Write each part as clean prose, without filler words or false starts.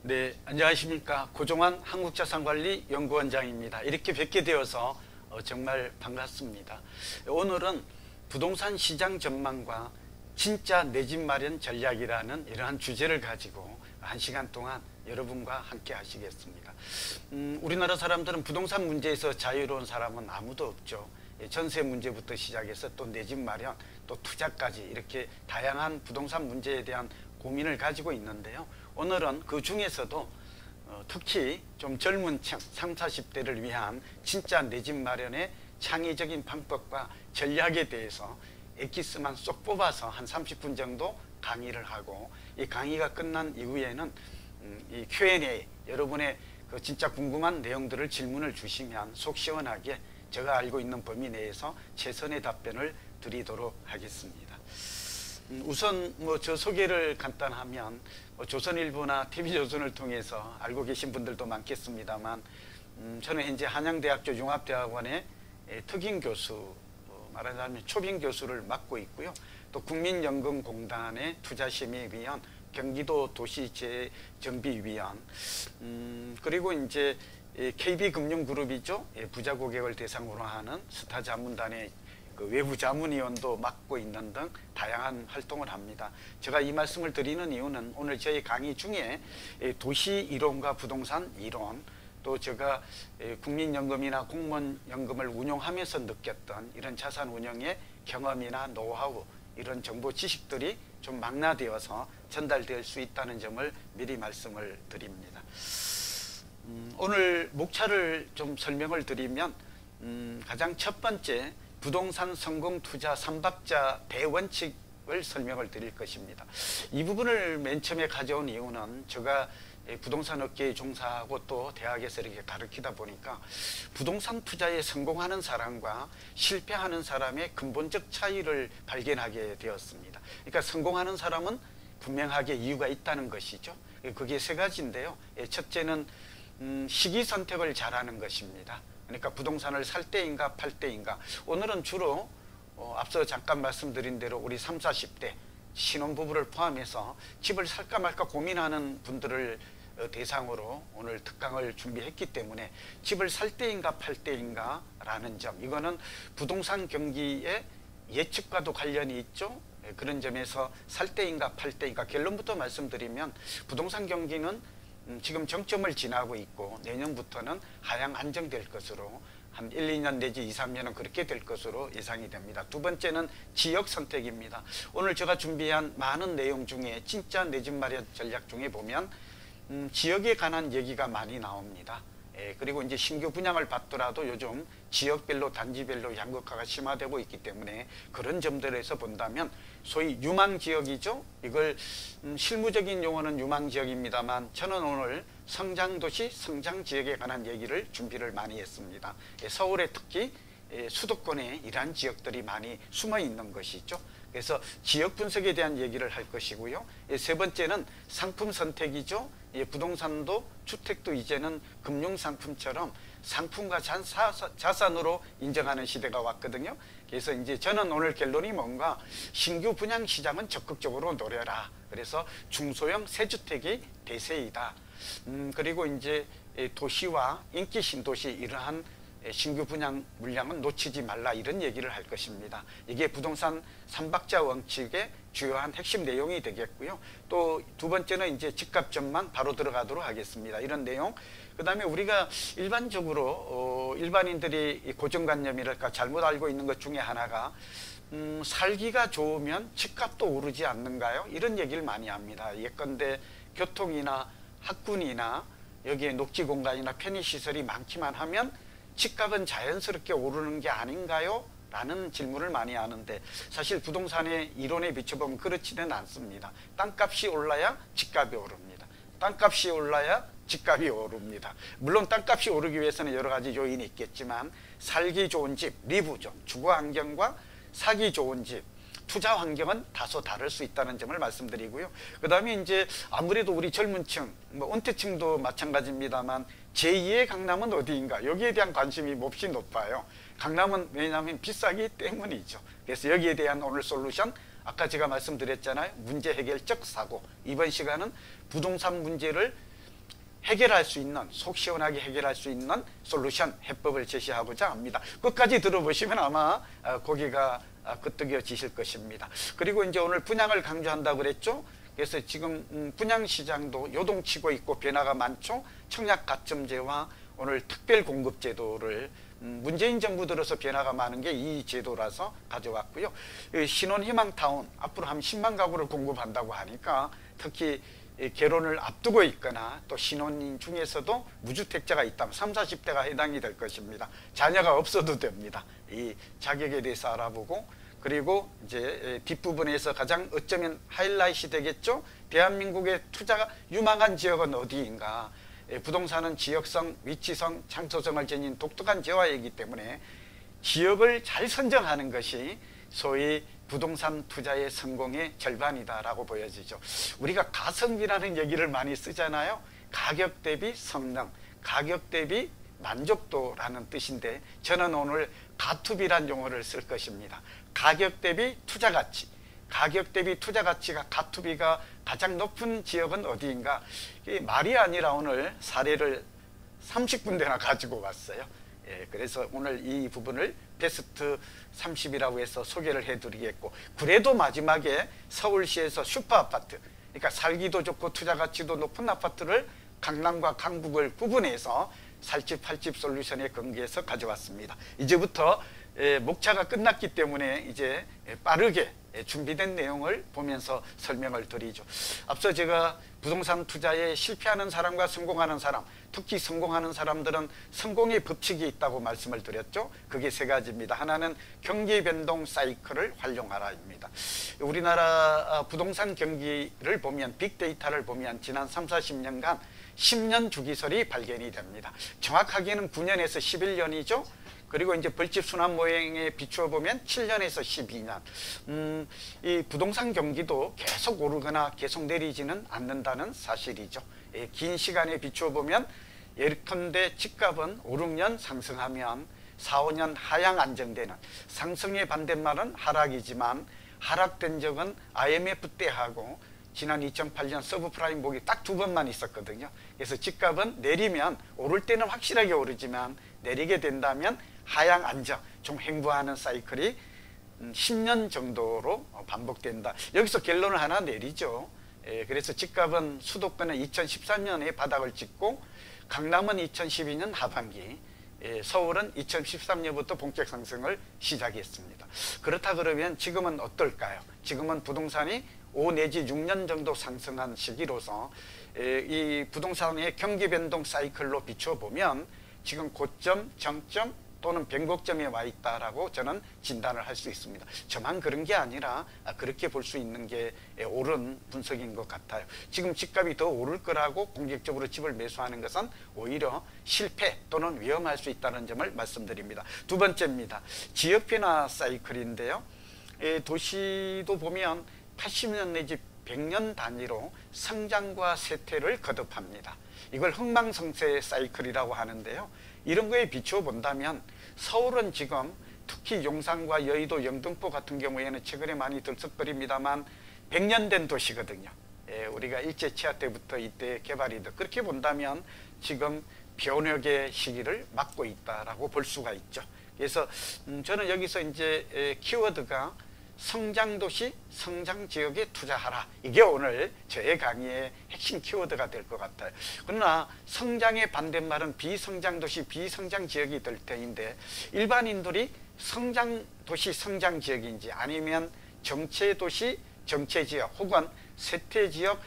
네, 안녕하십니까. 고종환 한국자산관리연구원장입니다. 이렇게 뵙게 되어서 정말 반갑습니다. 오늘은 부동산 시장 전망과 진짜 내 집 마련 전략이라는 이러한 주제를 가지고 1시간 동안 여러분과 함께 하시겠습니다. 우리나라 사람들은 부동산 문제에서 자유로운 사람은 아무도 없죠. 전세 문제부터 시작해서 또 내 집 마련, 또 투자까지 이렇게 다양한 부동산 문제에 대한 고민을 가지고 있는데요. 오늘은 그 중에서도 특히 좀 젊은 층, 30, 40대를 위한 진짜 내 집 마련의 창의적인 방법과 전략에 대해서 엑기스만 쏙 뽑아서 한 30분 정도 강의를 하고, 이 강의가 끝난 이후에는 이 Q&A, 여러분의 그 진짜 궁금한 내용들을 질문을 주시면 속 시원하게 제가 알고 있는 범위 내에서 최선의 답변을 드리도록 하겠습니다. 우선 저 소개를 간단하면 조선일보나 TV조선을 통해서 알고 계신 분들도 많겠습니다만, 저는 현재 한양대학교 융합대학원의 특임 교수, 말하자면 초빙 교수를 맡고 있고요. 또 국민연금공단의 투자심의위원, 경기도 도시재정비위원, 그리고 이제 KB금융그룹이죠. 부자 고객을 대상으로 하는 스타 자문단의 그 외부 자문위원도 맡고 있는 등 다양한 활동을 합니다. 제가 이 말씀을 드리는 이유는 오늘 저희 강의 중에 도시 이론과 부동산 이론, 또 제가 국민연금이나 공무원연금을 운용하면서 느꼈던 이런 자산 운영의 경험이나 노하우, 이런 정보 지식들이 좀 망라되어서 전달될 수 있다는 점을 미리 말씀을 드립니다. 오늘 목차를 좀 설명을 드리면, 가장 첫 번째 부동산 성공 투자 3박자 대원칙을 설명을 드릴 것입니다. 이 부분을 맨 처음에 가져온 이유는 제가 부동산 업계에 종사하고 또 대학에서 이렇게 가르치다 보니까 부동산 투자에 성공하는 사람과 실패하는 사람의 근본적 차이를 발견하게 되었습니다. 그러니까 성공하는 사람은 분명하게 이유가 있다는 것이죠. 그게 세 가지인데요. 첫째는 시기 선택을 잘하는 것입니다. 그러니까 부동산을 살 때인가 팔 때인가. 오늘은 주로 앞서 잠깐 말씀드린 대로 우리 30, 40대 신혼부부를 포함해서 집을 살까 말까 고민하는 분들을 대상으로 오늘 특강을 준비했기 때문에 집을 살 때인가 팔 때인가 라는 점, 이거는 부동산 경기의 예측과도 관련이 있죠. 그런 점에서 살 때인가 팔 때인가, 결론부터 말씀드리면 부동산 경기는 지금 정점을 지나고 있고 내년부터는 하향 안정될 것으로, 한 1, 2년 내지 2, 3년은 그렇게 될 것으로 예상이 됩니다. 두 번째는 지역 선택입니다. 오늘 제가 준비한 많은 내용 중에 진짜 내 집 마련 전략 중에 보면 지역에 관한 얘기가 많이 나옵니다. 그리고 이제 신규 분양을 받더라도 요즘 지역별로 단지별로 양극화가 심화되고 있기 때문에 그런 점들에서 본다면 소위 유망지역이죠. 이걸 실무적인 용어는 유망지역입니다만 저는 오늘 성장도시, 성장지역에 관한 얘기를 준비를 많이 했습니다. 서울에 특히 수도권에 이러한 지역들이 많이 숨어 있는 것이죠. 그래서 지역 분석에 대한 얘기를 할 것이고요. 세 번째는 상품 선택이죠. 부동산도 주택도 이제는 금융상품처럼 상품과 자산으로 인정하는 시대가 왔거든요. 그래서 이제 저는 오늘 결론이 뭔가, 신규 분양 시장은 적극적으로 노려라. 그래서 중소형 새주택이 대세이다. 그리고 이제 도시와 인기 신도시 이러한 신규 분양 물량은 놓치지 말라, 이런 얘기를 할 것입니다. 이게 부동산 3박자 원칙의 주요한 핵심 내용이 되겠고요. 또 두 번째는 이제 집값 전망 바로 들어가도록 하겠습니다. 이런 내용. 그 다음에 우리가 일반적으로 일반인들이 고정관념이랄까 잘못 알고 있는 것 중에 하나가 살기가 좋으면 집값도 오르지 않는가요? 이런 얘기를 많이 합니다. 예컨대 교통이나 학군이나 여기에 녹지공간이나 편의시설이 많기만 하면 집값은 자연스럽게 오르는 게 아닌가요? 라는 질문을 많이 하는데, 사실 부동산의 이론에 비춰보면 그렇지는 않습니다. 땅값이 올라야 집값이 오릅니다. 땅값이 올라야 집값이 오릅니다. 물론 땅값이 오르기 위해서는 여러 가지 요인이 있겠지만 살기 좋은 집, 리브존, 주거 환경과 사기 좋은 집, 투자 환경은 다소 다를 수 있다는 점을 말씀드리고요. 그 다음에 이제 아무래도 우리 젊은 층, 은퇴층도 마찬가지입니다만 제2의 강남은 어디인가, 여기에 대한 관심이 몹시 높아요. 강남은 왜냐하면 비싸기 때문이죠. 그래서 여기에 대한 오늘 솔루션, 아까 제가 말씀드렸잖아요. 문제 해결적 사고. 이번 시간은 부동산 문제를 해결할 수 있는, 속 시원하게 해결할 수 있는 솔루션, 해법을 제시하고자 합니다. 끝까지 들어보시면 아마 고개가 끄덕여지실 것입니다. 그리고 이제 오늘 분양을 강조한다고 그랬죠. 그래서 지금 분양시장도 요동치고 있고 변화가 많죠. 청약가점제와 오늘 특별공급제도를 문재인 정부 들어서 변화가 많은 게 이 제도라서 가져왔고요. 신혼희망타운 앞으로 한 10만 가구를 공급한다고 하니까 특히 결혼을 앞두고 있거나 또 신혼인 중에서도 무주택자가 있다면 30, 40대가 해당이 될 것입니다. 자녀가 없어도 됩니다. 이 자격에 대해서 알아보고, 그리고 이제 뒷부분에서 가장 어쩌면 하이라이트이 되겠죠. 대한민국의 투자가 유망한 지역은 어디인가. 부동산은 지역성, 위치성, 장소성을 지닌 독특한 재화이기 때문에 지역을 잘 선정하는 것이 소위 부동산 투자의 성공의 절반이다라고 보여지죠. 우리가 가성비라는 얘기를 많이 쓰잖아요. 가격 대비 성능, 가격 대비 만족도라는 뜻인데 저는 오늘 가투비란 용어를 쓸 것입니다. 가격 대비 투자 가치, 가격 대비 투자 가치가 가투비가 가장 높은 지역은 어디인가. 이게 말이 아니라 오늘 사례를 30군데나 가지고 왔어요. 그래서 오늘 이 부분을 베스트 30이라고 해서 소개를 해드리겠고, 그래도 마지막에 서울시에서 슈퍼아파트, 그러니까 살기도 좋고 투자 가치도 높은 아파트를 강남과 강북을 구분해서 살집 팔집 솔루션의 근거에서 가져왔습니다. 이제부터 목차가 끝났기 때문에 이제 빠르게 준비된 내용을 보면서 설명을 드리죠. 앞서 제가 부동산 투자에 실패하는 사람과 성공하는 사람, 특히 성공하는 사람들은 성공의 법칙이 있다고 말씀을 드렸죠. 그게 세 가지입니다. 하나는 경기 변동 사이클을 활용하라입니다. 우리나라 부동산 경기를 보면, 빅데이터를 보면 지난 3, 40년간 10년 주기설이 발견이 됩니다. 정확하게는 9년에서 11년이죠. 그리고 이제 벌집 순환 모형에 비추어 보면 7년에서 12년. 이 부동산 경기도 계속 오르거나 계속 내리지는 않는다는 사실이죠. 긴 시간에 비추어 보면 예컨대 집값은 5, 6년 상승하면 4, 5년 하향 안정되는, 상승의 반대말은 하락이지만 하락된 적은 IMF 때하고 지난 2008년 서브프라임 보기 딱 2번만 있었거든요. 그래서 집값은 내리면, 오를 때는 확실하게 오르지만 내리게 된다면 하향 안정, 좀 횡보하는 사이클이 10년 정도로 반복된다. 여기서 결론을 하나 내리죠. 그래서 집값은 수도권은 2013년에 바닥을 찍고 강남은 2012년 하반기, 서울은 2013년부터 본격 상승을 시작했습니다. 그렇다 그러면 지금은 어떨까요? 지금은 부동산이 5 내지 6년 정도 상승한 시기로서 이 부동산의 경기 변동 사이클로 비춰보면 지금 고점, 정점 또는 변곡점에 와 있다라고 저는 진단을 할 수 있습니다. 저만 그런 게 아니라 그렇게 볼 수 있는 게 옳은 분석인 것 같아요. 지금 집값이 더 오를 거라고 공격적으로 집을 매수하는 것은 오히려 실패 또는 위험할 수 있다는 점을 말씀드립니다. 두 번째입니다. 지역 변화 사이클인데요. 도시도 보면 80년 내지 100년 단위로 성장과 쇠퇴를 거듭합니다. 이걸 흥망성쇠 사이클이라고 하는데요. 이런 거에 비추어 본다면 서울은 지금 특히 용산과 여의도, 영등포 같은 경우에는 최근에 많이 들썩거립니다만 100년 된 도시거든요. 우리가 일제 치하 때부터 이때 개발이 돼. 그렇게 본다면 지금 변혁의 시기를 맞고 있다라고 볼 수가 있죠. 그래서 저는 여기서 이제 키워드가 성장도시, 성장지역에 투자하라. 이게 오늘 저의 강의의 핵심 키워드가 될 것 같아요. 그러나 성장의 반대말은 비성장도시, 비성장지역이 될 터인데 일반인들이 성장도시, 성장지역인지 아니면 정체도시, 정체지역 혹은 쇠퇴지역,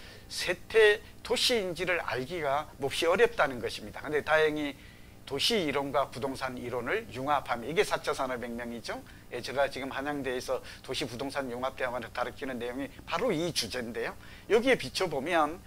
쇠퇴도시인지를 알기가 몹시 어렵다는 것입니다. 그런데 다행히 도시 이론과 부동산 이론을 융합하면, 이게 4차 산업혁명이죠. 제가 지금 한양대에서 도시 부동산 융합대학원을 가르치는 내용이 바로 이 주제인데요. 여기에 비춰보면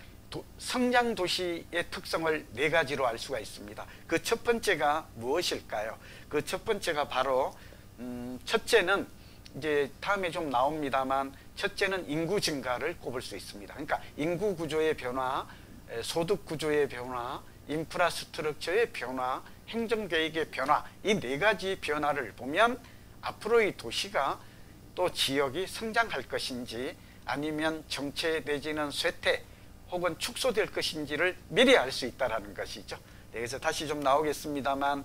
성장 도시의 특성을 4가지로 알 수가 있습니다. 그 첫 번째가 무엇일까요? 그 첫 번째가 바로 첫째는 이제 다음에 좀 나옵니다만, 첫째는 인구 증가를 꼽을 수 있습니다. 그러니까 인구 구조의 변화, 소득 구조의 변화, 인프라스트럭처의 변화, 행정계획의 변화, 이 4가지 변화를 보면 앞으로의 도시가 또 지역이 성장할 것인지 아니면 정체 내지는 쇠퇴 혹은 축소될 것인지를 미리 알 수 있다는 것이죠. 그래서 다시 좀 나오겠습니다만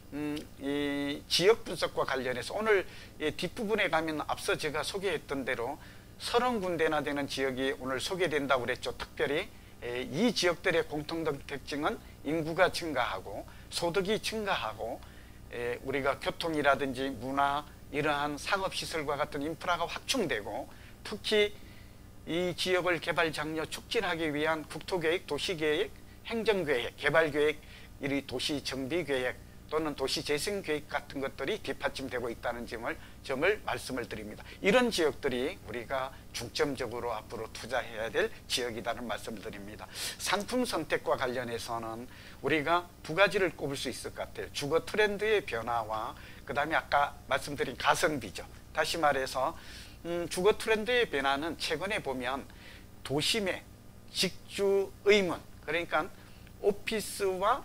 이 지역 분석과 관련해서 오늘 뒷부분에 가면 앞서 제가 소개했던 대로 30군데나 되는 지역이 오늘 소개된다고 그랬죠. 특별히 이 지역들의 공통된 특징은 인구가 증가하고 소득이 증가하고 우리가 교통이라든지 문화 이러한 상업시설과 같은 인프라가 확충되고 특히 이 지역을 개발 장려 촉진하기 위한 국토계획, 도시계획, 행정계획, 개발계획, 이 도시정비계획 또는 도시재생계획 같은 것들이 뒷받침되고 있다는 점을 말씀을 드립니다. 이런 지역들이 우리가 중점적으로 앞으로 투자해야 될 지역이라는 말씀을 드립니다. 상품 선택과 관련해서는 우리가 두 가지를 꼽을 수 있을 것 같아요. 주거 트렌드의 변화와 그 다음에 아까 말씀드린 가성비죠. 다시 말해서 주거 트렌드의 변화는 최근에 보면 도심의 직주 의문, 그러니까 오피스와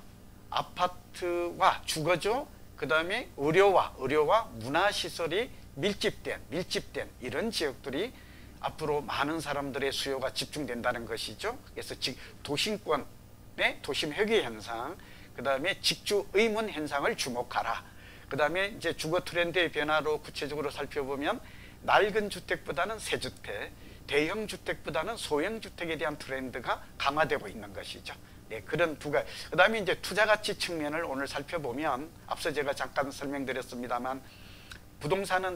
아파트와 주거죠. 그 다음에 의료와 문화시설이 밀집된 이런 지역들이 앞으로 많은 사람들의 수요가 집중된다는 것이죠. 그래서 도심권의 도심 회귀 현상, 그 다음에 직주 의문 현상을 주목하라. 그 다음에 이제 주거 트렌드의 변화로 구체적으로 살펴보면 낡은 주택보다는 새 주택, 대형 주택보다는 소형 주택에 대한 트렌드가 강화되고 있는 것이죠. 네, 그런 두 가지. 그 다음에 이제 투자가치 측면을 오늘 살펴보면 앞서 제가 잠깐 설명드렸습니다만 부동산은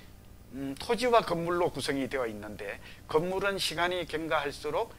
토지와 건물로 구성이 되어 있는데 건물은 시간이 경과할수록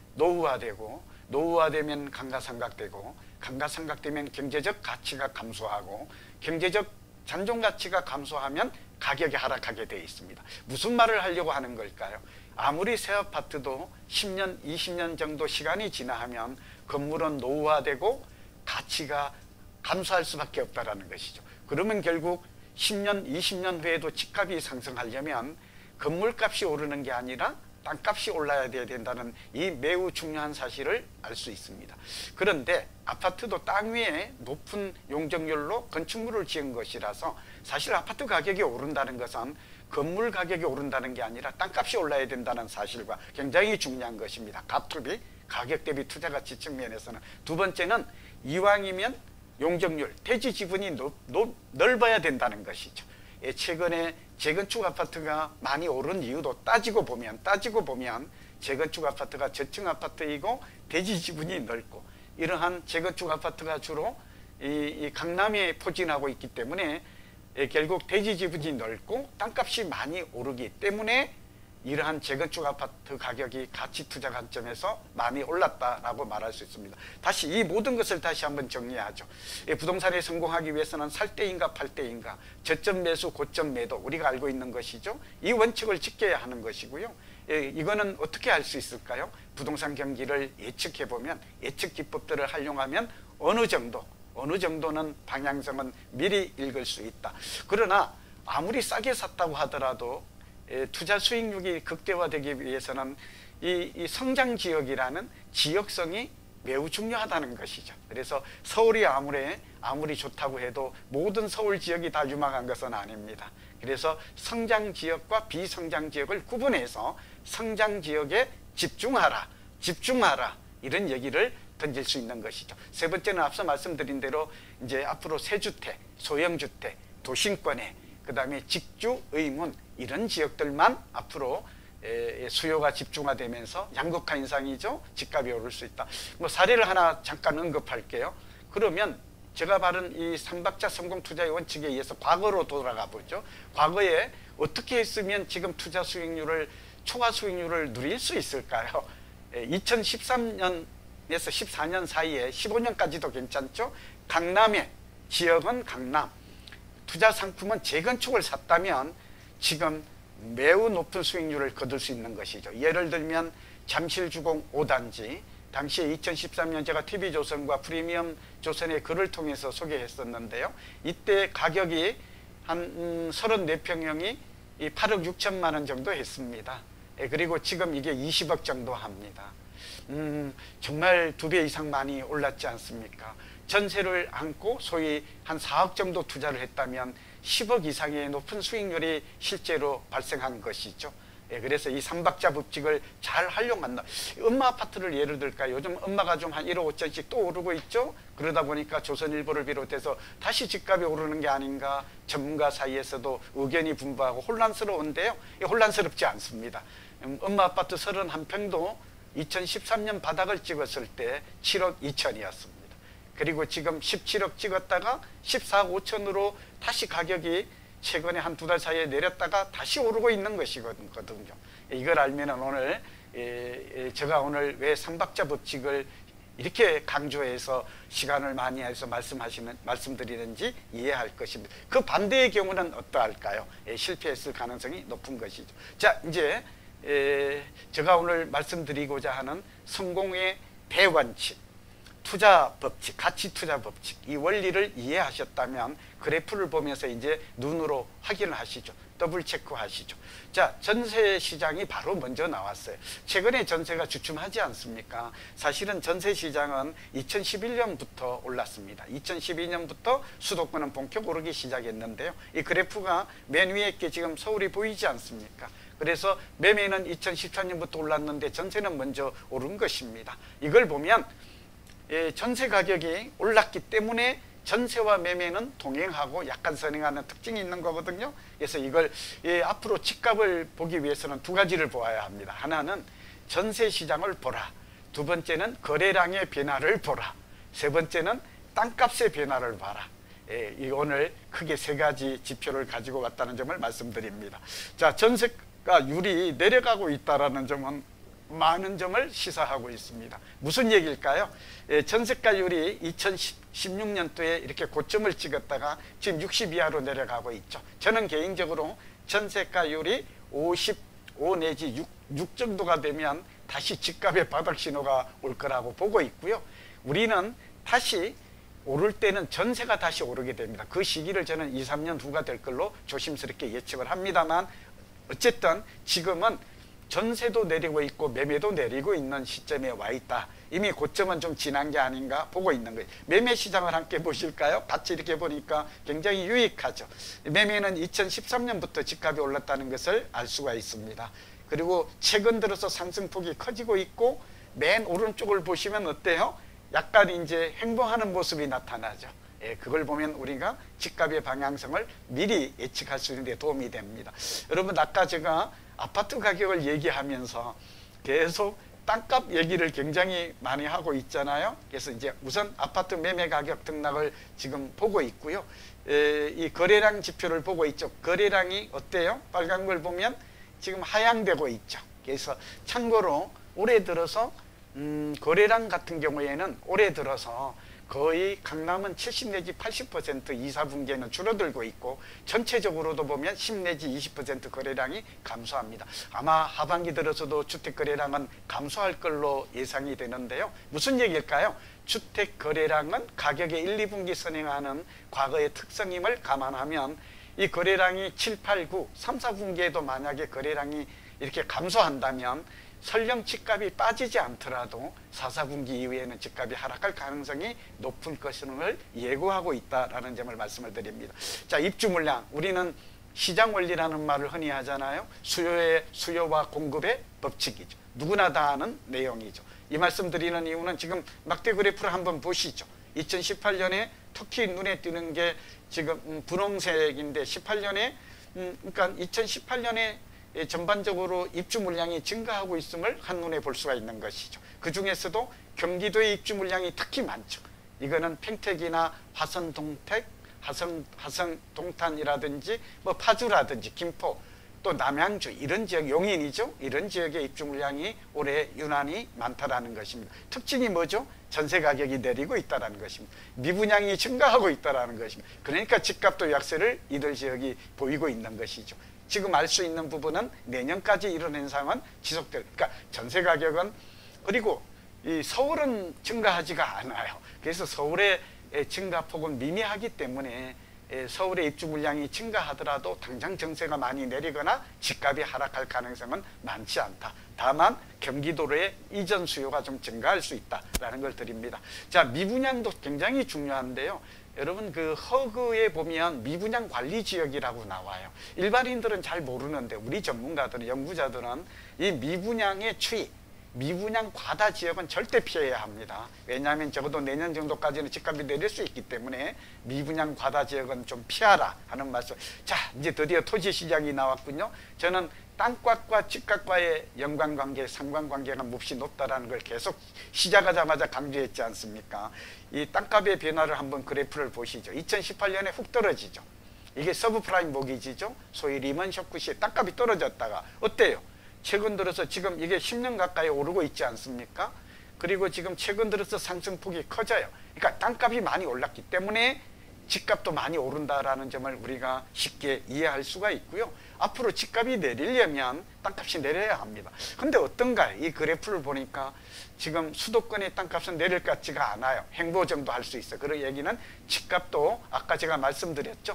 노후화되면 감가상각되고 감가상각되면 경제적 가치가 감소하고 경제적 잔존가치가 감소하면 가격이 하락하게 되어 있습니다. 무슨 말을 하려고 하는 걸까요? 아무리 새 아파트도 10년, 20년 정도 시간이 지나면 건물은 노후화되고 가치가 감소할 수밖에 없다는 것이죠. 그러면 결국 10년, 20년 후에도 집값이 상승하려면 건물값이 오르는 게 아니라 땅값이 올라야 된다는 이 매우 중요한 사실을 알 수 있습니다. 그런데 아파트도 땅 위에 높은 용적률로 건축물을 지은 것이라서 사실 아파트 가격이 오른다는 것은 건물 가격이 오른다는 게 아니라 땅값이 올라야 된다는 사실과 굉장히 중요한 것입니다. 가투비, 가격 대비 투자가치 측면에서는. 두 번째는 이왕이면 용적률, 대지 지분이 넓어야 된다는 것이죠. 최근에 재건축 아파트가 많이 오른 이유도 따지고 보면 재건축 아파트가 저층 아파트이고 대지 지분이 넓고 이러한 재건축 아파트가 주로 이 강남에 포진하고 있기 때문에 결국 대지 지분이 넓고 땅값이 많이 오르기 때문에 이러한 재건축 아파트 가격이 가치 투자 관점에서 많이 올랐다라고 말할 수 있습니다. 다시 이 모든 것을 다시 한번 정리하죠. 부동산에 성공하기 위해서는 살 때인가 팔 때인가, 저점 매수, 고점 매도, 우리가 알고 있는 것이죠. 이 원칙을 지켜야 하는 것이고요. 이거는 어떻게 할 수 있을까요? 부동산 경기를 예측해보면, 예측 기법들을 활용하면 어느 정도는 방향성은 미리 읽을 수 있다. 그러나 아무리 싸게 샀다고 하더라도 투자 수익률이 극대화되기 위해서는 이 성장지역이라는 지역성이 매우 중요하다는 것이죠. 그래서 서울이 아무리 좋다고 해도 모든 서울 지역이 다 유망한 것은 아닙니다. 그래서 성장지역과 비성장지역을 구분해서 성장지역에 집중하라 이런 얘기를 던질 수 있는 것이죠. 세 번째는 앞서 말씀드린 대로 이제 앞으로 새주택, 소형주택, 도심권에 그 다음에 직주, 의문 이런 지역들만 앞으로 수요가 집중화되면서 양극화 현상이죠. 집값이 오를 수 있다. 뭐 사례를 하나 잠깐 언급할게요. 그러면 제가 바른 이 3박자 성공 투자의 원칙에 의해서 과거로 돌아가 보죠. 과거에 어떻게 했으면 지금 투자 수익률을 초과 수익률을 누릴 수 있을까요? 2013년에서 14년 사이에 15년까지도 괜찮죠. 강남의 지역은 강남, 투자 상품은 재건축을 샀다면 지금 매우 높은 수익률을 거둘 수 있는 것이죠. 예를 들면 잠실주공 5단지, 당시에 2013년 제가 TV조선과 프리미엄 조선의 글을 통해서 소개했었는데요. 이때 가격이 한 34평형이 8억 6천만 원 정도 했습니다. 그리고 지금 이게 20억 정도 합니다. 정말 2배 이상 많이 올랐지 않습니까? 전세를 안고 소위 한 4억 정도 투자를 했다면 10억 이상의 높은 수익률이 실제로 발생한 것이죠. 예, 그래서 이 삼박자 법칙을 잘 활용한다. 엄마 아파트를 예를 들까요? 요즘 엄마가 좀 한 1억 5천씩 또 오르고 있죠. 그러다 보니까 조선일보를 비롯해서 다시 집값이 오르는 게 아닌가, 전문가 사이에서도 의견이 분분하고 혼란스러운데요. 혼란스럽지 않습니다. 엄마 아파트 31평도 2013년 바닥을 찍었을 때 7억 2천이었습니다. 그리고 지금 17억 찍었다가 14억 5천으로 다시 가격이 최근에 한 두 달 사이에 내렸다가 다시 오르고 있는 것이거든요. 이걸 알면은 오늘 제가 오늘 왜 삼박자 법칙을 이렇게 강조해서 시간을 많이 해서 말씀드리는지 이해할 것입니다. 그 반대의 경우는 어떠할까요? 실패했을 가능성이 높은 것이죠. 자, 이제 제가 오늘 말씀드리고자 하는 성공의 대원칙, 투자 법칙, 가치 투자 법칙, 이 원리를 이해하셨다면 그래프를 보면서 이제 눈으로 확인을 하시죠. 더블 체크 하시죠. 자, 전세 시장이 바로 먼저 나왔어요. 최근에 전세가 주춤하지 않습니까? 사실은 전세 시장은 2011년부터 올랐습니다. 2012년부터 수도권은 본격 오르기 시작했는데요. 이 그래프가 맨 위에 게 지금 서울이 보이지 않습니까? 그래서 매매는 2013년부터 올랐는데 전세는 먼저 오른 것입니다. 이걸 보면 전세 가격이 올랐기 때문에 전세와 매매는 동행하고 약간 선행하는 특징이 있는 거거든요. 그래서 이걸 앞으로 집값을 보기 위해서는 두 가지를 보아야 합니다. 하나는 전세 시장을 보라. 두 번째는 거래량의 변화를 보라. 세 번째는 땅값의 변화를 봐라. 오늘 크게 세 가지 지표를 가지고 왔다는 점을 말씀드립니다. 자, 전세가율이 내려가고 있다는 점은 많은 점을 시사하고 있습니다. 무슨 얘기일까요? 전세가율이 2016년도에 이렇게 고점을 찍었다가 지금 60 이하로 내려가고 있죠. 저는 개인적으로 전세가율이 55 내지 6 정도가 되면 다시 집값의 바닥 신호가 올 거라고 보고 있고요. 우리는 다시 오를 때는 전세가 다시 오르게 됩니다. 그 시기를 저는 2, 3년 후가 될 걸로 조심스럽게 예측을 합니다만, 어쨌든 지금은 전세도 내리고 있고 매매도 내리고 있는 시점에 와 있다. 이미 고점은 좀 지난 게 아닌가 보고 있는 거예요. 매매 시장을 함께 보실까요? 같이 이렇게 보니까 굉장히 유익하죠. 매매는 2013년부터 집값이 올랐다는 것을 알 수가 있습니다. 그리고 최근 들어서 상승폭이 커지고 있고, 맨 오른쪽을 보시면 어때요? 약간 이제 횡보하는 모습이 나타나죠. 그걸 보면 우리가 집값의 방향성을 미리 예측할 수 있는 데 도움이 됩니다. 여러분, 아까 제가 아파트 가격을 얘기하면서 계속 땅값 얘기를 굉장히 많이 하고 있잖아요. 그래서 이제 우선 아파트 매매 가격 등락을 지금 보고 있고요. 이 거래량 지표를 보고 있죠. 거래량이 어때요? 빨간 걸 보면 지금 하향되고 있죠. 그래서 참고로 올해 들어서 거래량 같은 경우에는 올해 들어서 거의 강남은 70 내지 80% 2, 4분기에는 줄어들고 있고, 전체적으로도 보면 10 내지 20% 거래량이 감소합니다. 아마 하반기 들어서도 주택 거래량은 감소할 걸로 예상이 되는데요. 무슨 얘기일까요? 주택 거래량은 가격의 1, 2분기 선행하는 과거의 특성임을 감안하면 이 거래량이 7, 8, 9, 3, 4분기에도 만약에 거래량이 이렇게 감소한다면 설령 집값이 빠지지 않더라도 4, 4분기 이후에는 집값이 하락할 가능성이 높은 것을 예고하고 있다는 점을 말씀을 드립니다. 자, 입주 물량. 우리는 시장 원리라는 말을 흔히 하잖아요. 수요와 공급의 법칙이죠. 누구나 다 아는 내용이죠. 이 말씀 드리는 이유는 지금 막대 그래프를 한번 보시죠. 2018년에 특히 눈에 띄는 게 지금 분홍색인데 18년에 그러니까 2018년에 전반적으로 입주 물량이 증가하고 있음을 한눈에 볼 수가 있는 것이죠. 그 중에서도 경기도의 입주 물량이 특히 많죠. 이거는 평택이나 화성동택, 화성동탄이라든지 뭐 파주라든지 김포, 또 남양주 이런 지역, 용인이죠. 이런 지역의 입주 물량이 올해 유난히 많다라는 것입니다. 특징이 뭐죠? 전세 가격이 내리고 있다는 것입니다. 미분양이 증가하고 있다는 것입니다. 그러니까 집값도 약세를 이들 지역이 보이고 있는 것이죠. 지금 알 수 있는 부분은 내년까지 이런 현상은 지속될, 그러니까 전세 가격은, 그리고 이 서울은 증가하지가 않아요. 그래서 서울의 증가폭은 미미하기 때문에 서울의 입주 물량이 증가하더라도 당장 전세가 많이 내리거나 집값이 하락할 가능성은 많지 않다. 다만 경기도로의 이전 수요가 좀 증가할 수 있다라는 걸 드립니다. 자, 미분양도 굉장히 중요한데요. 여러분 그 허그에 보면 미분양 관리 지역이라고 나와요. 일반인들은 잘 모르는데 우리 전문가들은, 연구자들은 이 미분양의 추이, 미분양 과다 지역은 절대 피해야 합니다. 왜냐하면 적어도 내년 정도까지는 집값이 내릴 수 있기 때문에 미분양 과다 지역은 좀 피하라 하는 말씀. 자, 이제 드디어 토지 시장이 나왔군요. 저는 땅값과 집값과의 연관관계, 상관관계가 몹시 높다라는 걸 계속 시작하자마자 강조했지 않습니까? 이 땅값의 변화를 한번 그래프를 보시죠. 2018년에 훅 떨어지죠. 이게 서브프라임 모기지죠. 소위 리먼 쇼크 시에 땅값이 떨어졌다가 어때요? 최근 들어서 지금 이게 10년 가까이 오르고 있지 않습니까? 그리고 지금 최근 들어서 상승폭이 커져요. 그러니까 땅값이 많이 올랐기 때문에 집값도 많이 오른다라는 점을 우리가 쉽게 이해할 수가 있고요. 앞으로 집값이 내리려면 땅값이 내려야 합니다. 근데 어떤가요? 이 그래프를 보니까 지금 수도권의 땅값은 내릴 것 같지가 않아요. 횡보 정도 할 수 있어요. 그런 얘기는 집값도 아까 제가 말씀드렸죠.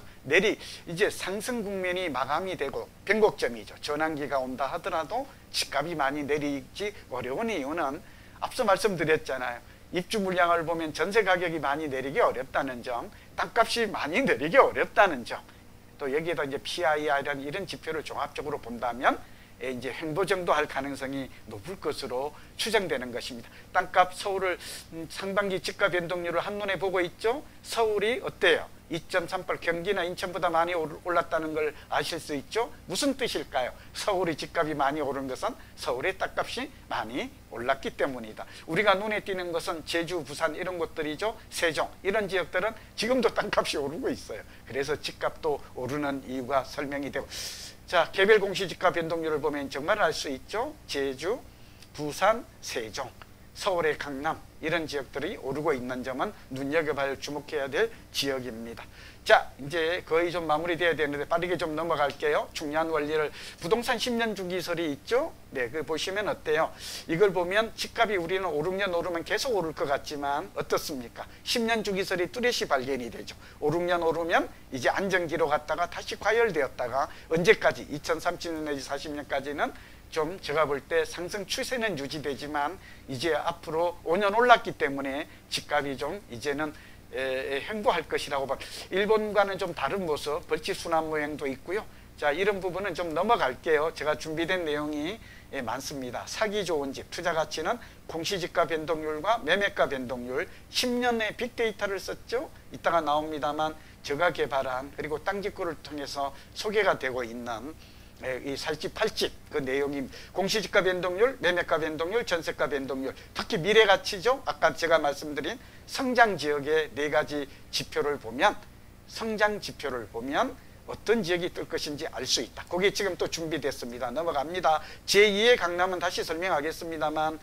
이제 상승 국면이 마감이 되고 변곡점이죠. 전환기가 온다 하더라도 집값이 많이 내리기 어려운 이유는 앞서 말씀드렸잖아요. 입주 물량을 보면 전세 가격이 많이 내리기 어렵다는 점, 땅값이 많이 내리기 어렵다는 점, 또 여기에다 이제 PIR이라는 이런 지표를 종합적으로 본다면 이제 횡보 정도 할 가능성이 높을 것으로 추정되는 것입니다. 땅값 서울을 상반기 집값 변동률을 한눈에 보고 있죠. 서울이 어때요? 2.38, 경기나 인천보다 많이 올랐다는 걸 아실 수 있죠. 무슨 뜻일까요? 서울의 집값이 많이 오른 것은 서울의 땅값이 많이 올랐기 때문이다. 우리가 눈에 띄는 것은 제주, 부산 이런 곳들이죠. 세종 이런 지역들은 지금도 땅값이 오르고 있어요. 그래서 집값도 오르는 이유가 설명이 되고, 자, 개별 공시지가 변동률을 보면 정말 알 수 있죠. 제주, 부산, 세종, 서울의 강남 이런 지역들이 오르고 있는 점은 눈여겨봐야 주목해야 될 지역입니다. 자, 이제 거의 좀 마무리돼야 되는데 빠르게 좀 넘어갈게요. 중요한 원리를, 부동산 10년 주기설이 있죠. 네, 그 보시면 어때요? 이걸 보면 집값이 우리는 5, 6년 오르면 계속 오를 것 같지만 어떻습니까? 10년 주기설이 뚜렷이 발견이 되죠. 5, 6년 오르면 이제 안정기로 갔다가 다시 과열되었다가 언제까지? 2030년 내지 40년까지는 좀 제가 볼 때 상승 추세는 유지되지만 이제 앞으로 5년 올랐기 때문에 집값이 좀 이제는 횡보할 것이라고 봐. 일본과는 좀 다른 모습, 벌집순환 모양도 있고요. 자, 이런 부분은 좀 넘어갈게요. 제가 준비된 내용이 많습니다. 사기 좋은 집, 투자 가치는 공시지가 변동률과 매매가 변동률, 10년의 빅데이터를 썼죠. 이따가 나옵니다만 제가 개발한, 그리고 땅짓구를 통해서 소개가 되고 있는 이 살집 팔집 그 내용이 공시지가 변동률, 매매가 변동률, 전세가 변동률, 특히 미래가치죠. 아까 제가 말씀드린 성장 지역의 4가지 지표를 보면, 성장 지표를 보면 어떤 지역이 뜰 것인지 알 수 있다. 그게 지금 또 준비됐습니다. 넘어갑니다. 제2의 강남은 다시 설명하겠습니다만,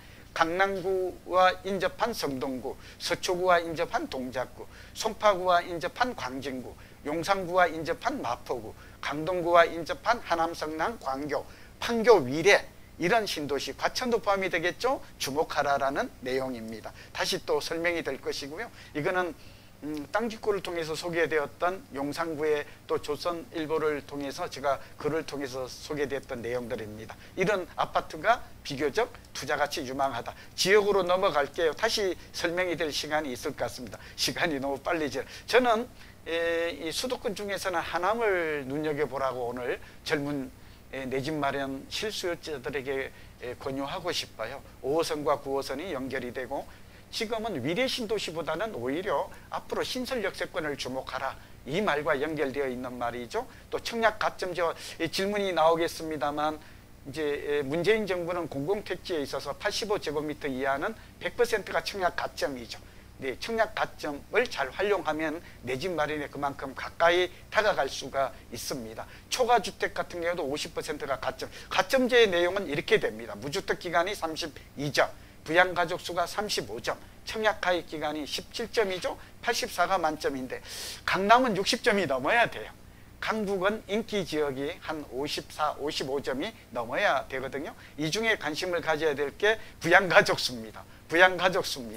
강남구와 인접한 성동구, 서초구와 인접한 동작구, 송파구와 인접한 광진구, 용산구와 인접한 마포구, 강동구와 인접한 하남, 성남, 광교, 판교, 위례 이런 신도시, 과천도 포함이 되겠죠. 주목하라라는 내용입니다. 다시 또 설명이 될 것이고요. 이거는 땅짓구를 통해서 소개되었던 용산구의 또 조선일보를 통해서 제가 글을 통해서 소개됐던 내용들입니다. 이런 아파트가 비교적 투자가치 유망하다. 지역으로 넘어갈게요. 다시 설명이 될 시간이 있을 것 같습니다. 시간이 너무 빨리 저는 이 수도권 중에서는 하남을 눈여겨보라고 오늘 젊은 내 집 마련 실수요자들에게 권유하고 싶어요. 5호선과 9호선이 연결이 되고, 지금은 위례 신도시보다는 오히려 앞으로 신설 역세권을 주목하라, 이 말과 연결되어 있는 말이죠. 또 청약 가점, 질문이 나오겠습니다만, 이제 문재인 정부는 공공택지에 있어서 85제곱미터 이하는 100%가 청약 가점이죠. 네, 청약 가점을 잘 활용하면 내 집 마련에 그만큼 가까이 다가갈 수가 있습니다. 초가주택 같은 경우도 50%가 가점. 가점제의 내용은 이렇게 됩니다. 무주택 기간이 32점, 부양가족 수가 35점, 청약가입 기간이 17점이죠. 84가 만점인데 강남은 60점이 넘어야 돼요. 강북은 인기 지역이 한 54, 55점이 넘어야 되거든요. 이 중에 관심을 가져야 될 게 부양가족 수입니다. 부양가족 수입니다.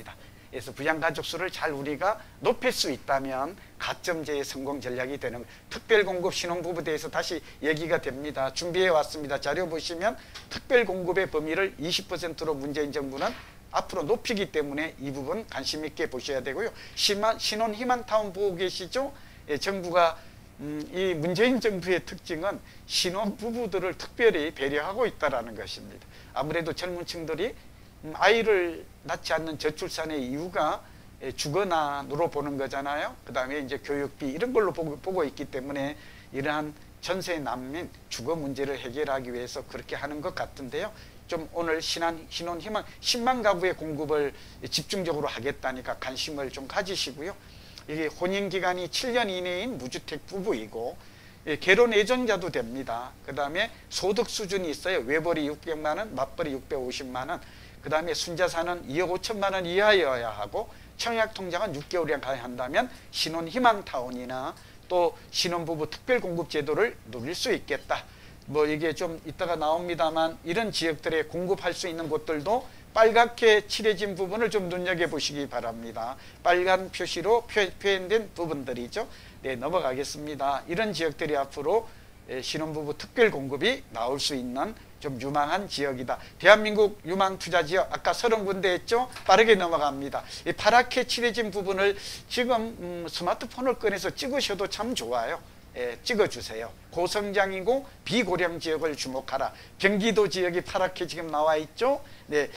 그래서 부양가족 수를 잘 우리가 높일 수 있다면 가점제의 성공 전략이 되는 특별공급 신혼부부에 대해서 다시 얘기가 됩니다. 준비해 왔습니다. 자료 보시면 특별공급의 범위를 20%로 문재인 정부는 앞으로 높이기 때문에 이 부분 관심 있게 보셔야 되고요. 신혼희망타운 보고 계시죠? 예, 정부가 이 문재인 정부의 특징은 신혼부부들을 특별히 배려하고 있다는 것입니다. 아무래도 젊은 층들이 아이를 낳지 않는 저출산의 이유가 주거난으로 보는 거잖아요. 그 다음에 이제 교육비 이런 걸로 보고 있기 때문에 이러한 전세 난민 주거 문제를 해결하기 위해서 그렇게 하는 것 같은데요. 좀 오늘 신혼희망 10만 가구의 공급을 집중적으로 하겠다니까 관심을 좀 가지시고요. 이게 혼인기간이 7년 이내인 무주택 부부이고 결혼 예정자도 됩니다. 그 다음에 소득 수준이 있어요. 외벌이 600만 원, 맞벌이 650만 원. 그 다음에 순자산은 2억 5천만 원 이하여야 하고 청약통장은 6개월이나 가야 한다면 신혼희망타운이나 또 신혼부부 특별공급제도를 누릴 수 있겠다. 뭐 이게 좀 이따가 나옵니다만 이런 지역들에 공급할 수 있는 곳들도 빨갛게 칠해진 부분을 좀 눈여겨보시기 바랍니다. 빨간 표시로 표현된 부분들이죠. 네, 넘어가겠습니다. 이런 지역들이 앞으로 신혼부부 특별공급이 나올 수 있는 좀 유망한 지역이다. 대한민국 유망투자지역 아까 30군데 했죠? 빠르게 넘어갑니다. 이 파랗게 칠해진 부분을 지금 스마트폰을 꺼내서 찍으셔도 참 좋아요. 찍어주세요. 고성장이고 비고령 지역을 주목하라. 경기도 지역이 파랗게 지금 나와 있죠. 네,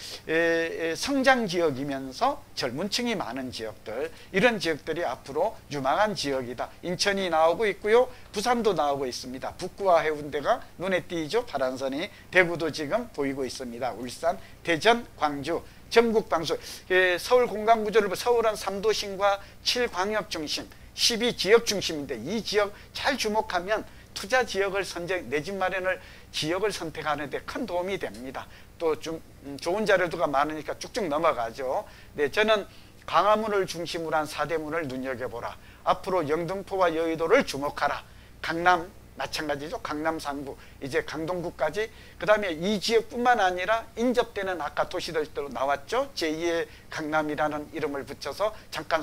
성장 지역이면서 젊은 층이 많은 지역들, 이런 지역들이 앞으로 유망한 지역이다. 인천이 나오고 있고요. 부산도 나오고 있습니다. 북구와 해운대가 눈에 띄죠. 파란선이. 대구도 지금 보이고 있습니다. 울산, 대전, 광주. 전국 방송. 서울 공간 구조를 서울은 3도심과 7광역 중심, 12지역 중심인데 이 지역 잘 주목하면 투자 지역을 내 집 마련을 지역을 선택하는 데 큰 도움이 됩니다. 또 좀 좋은 자료가 많으니까 쭉쭉 넘어가죠. 네, 저는 광화문을 중심으로 한 4대문을 눈여겨보라. 앞으로 영등포와 여의도를 주목하라. 강남 마찬가지죠. 강남 3구, 이제 강동구까지. 그 다음에 이 지역뿐만 아니라 인접되는 아까 도시들도 나왔죠. 제2의 강남이라는 이름을 붙여서 잠깐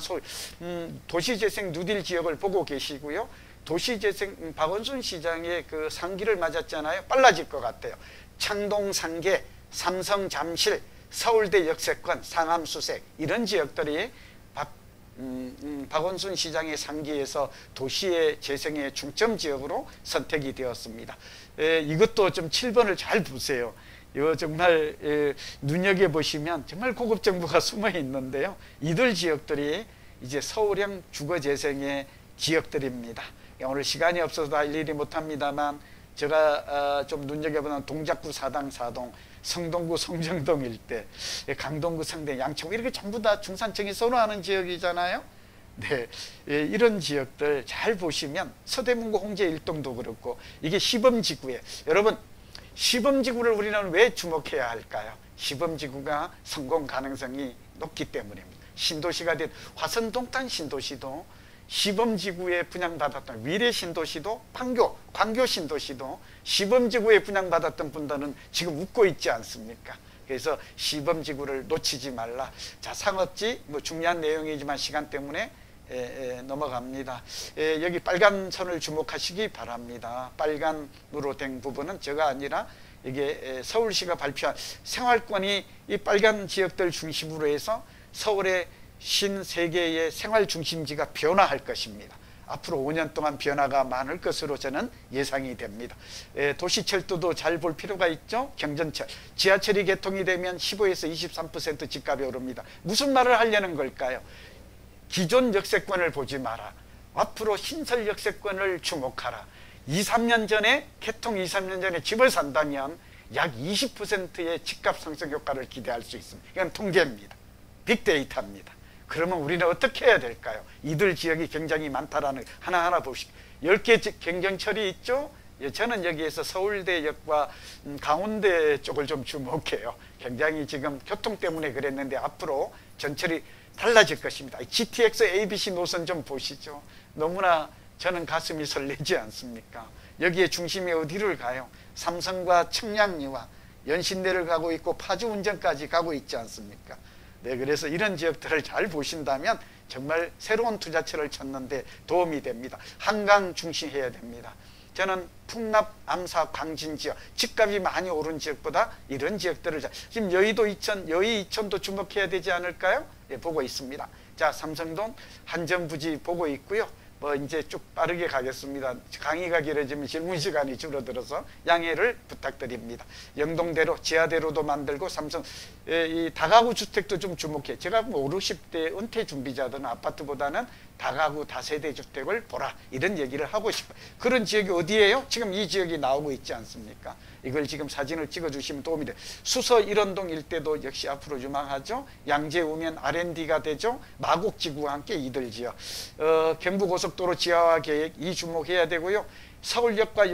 도시재생 뉴딜 지역을 보고 계시고요. 도시재생 박원순 시장의 그 상기를 맞았잖아요. 빨라질 것 같아요. 창동 상계, 삼성 잠실, 서울대 역세권, 상암 수색 이런 지역들이 박원순 시장의 상기에서 도시의 재생의 중점 지역으로 선택이 되었습니다. 이것도 좀 7번을 잘 보세요. 이거 정말 눈여겨보시면 정말 고급 정보가 숨어 있는데요. 이들 지역들이 이제 서울형 주거재생의 지역들입니다. 오늘 시간이 없어서 다 일일이 못합니다만 제가 좀 눈여겨보는 동작구 사당 사동, 성동구 성정동 일대, 강동구 성대 양천 이렇게 전부 다 중산층이 선호하는 지역이잖아요. 네, 이런 지역들 잘 보시면 서대문구 홍제 일동도 그렇고 이게 시범지구에 여러분 시범지구를 우리는 왜 주목해야 할까요? 시범지구가 성공 가능성이 높기 때문입니다. 신도시가 된 화성동탄 신도시도 시범지구에 분양받았던 위례신도시도 광교신도시도 시범지구에 분양받았던 분들은 지금 웃고 있지 않습니까? 그래서 시범지구를 놓치지 말라. 자, 상업지 뭐 중요한 내용이지만 시간 때문에 넘어갑니다. 여기 빨간 선을 주목하시기 바랍니다. 빨간으로 된 부분은 제가 아니라 이게 서울시가 발표한 생활권이 이 빨간 지역들 중심으로 해서 서울의 신세계의 생활중심지가 변화할 것입니다. 앞으로 5년 동안 변화가 많을 것으로 저는 예상이 됩니다. 도시철도도 잘 볼 필요가 있죠. 경전철, 지하철이 개통이 되면 15에서 23% 집값이 오릅니다. 무슨 말을 하려는 걸까요? 기존 역세권을 보지 마라. 앞으로 신설 역세권을 주목하라. 2-3년 전에 개통 2-3년 전에 집을 산다면 약 20%의 집값 상승 효과를 기대할 수 있습니다. 이건 통계입니다. 빅데이터입니다. 그러면 우리는 어떻게 해야 될까요? 이들 지역이 굉장히 많다라는 하나하나 보시고 10개 경전철이 있죠? 저는 여기에서 서울대역과 강원대 쪽을 좀 주목해요. 굉장히 지금 교통 때문에 그랬는데 앞으로 전철이 달라질 것입니다. GTX ABC 노선 좀 보시죠. 너무나 저는 가슴이 설레지 않습니까? 여기에 중심이 어디를 가요? 삼성과 청량리와 연신내를 가고 있고 파주 운전까지 가고 있지 않습니까? 네, 그래서 이런 지역들을 잘 보신다면 정말 새로운 투자처를 찾는데 도움이 됩니다. 한강 중시해야 됩니다. 저는 풍납, 암사, 광진 지역, 집값이 많이 오른 지역보다 이런 지역들을 지금 여의도 이천, 여의 이천도 주목해야 되지 않을까요? 예, 보고 있습니다. 자, 삼성동, 한전부지 보고 있고요. 뭐 이제 쭉 빠르게 가겠습니다. 강의가 길어지면 질문 시간이 줄어들어서 양해를 부탁드립니다. 영동대로, 지하대로도 만들고 삼성 이 다가구 주택도 좀 주목해. 제가 5, 60대 은퇴 준비자들은 아파트보다는 다가구 다세대 주택을 보라 이런 얘기를 하고 싶어요. 그런 지역이 어디예요? 지금 이 지역이 나오고 있지 않습니까? 이걸 지금 사진을 찍어주시면 도움이 돼요. 수서 일원동 일대도 역시 앞으로 유망하죠. 양재 우면 R&D가 되죠. 마곡지구와 함께 이들 지역. 경부고속도로 지하화 계획 이 주목해야 되고요. 서울역과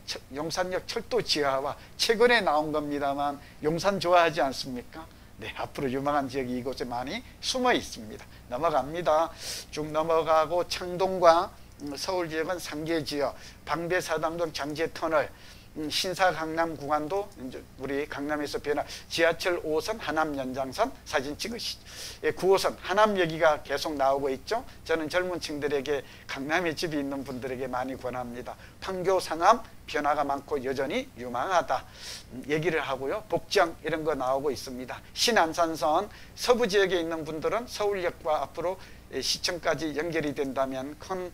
용산역 철도 지하화 최근에 나온 겁니다만 용산 좋아하지 않습니까? 네, 앞으로 유망한 지역이 이곳에 많이 숨어 있습니다. 넘어갑니다. 쭉 넘어가고 창동과 서울 지역은 상계 지역, 방배사당동 장제터널, 신사 강남 구간도 이제 우리 강남에서 변화, 지하철 5호선 하남 연장선 사진 찍으시죠. 예, 9호선 하남역이가 계속 나오고 있죠. 저는 젊은 층들에게 강남에 집이 있는 분들에게 많이 권합니다. 판교 상암 변화가 많고 여전히 유망하다 얘기를 하고요. 복장 이런 거 나오고 있습니다. 신안산선 서부 지역에 있는 분들은 서울역과 앞으로 시청까지 연결이 된다면 큰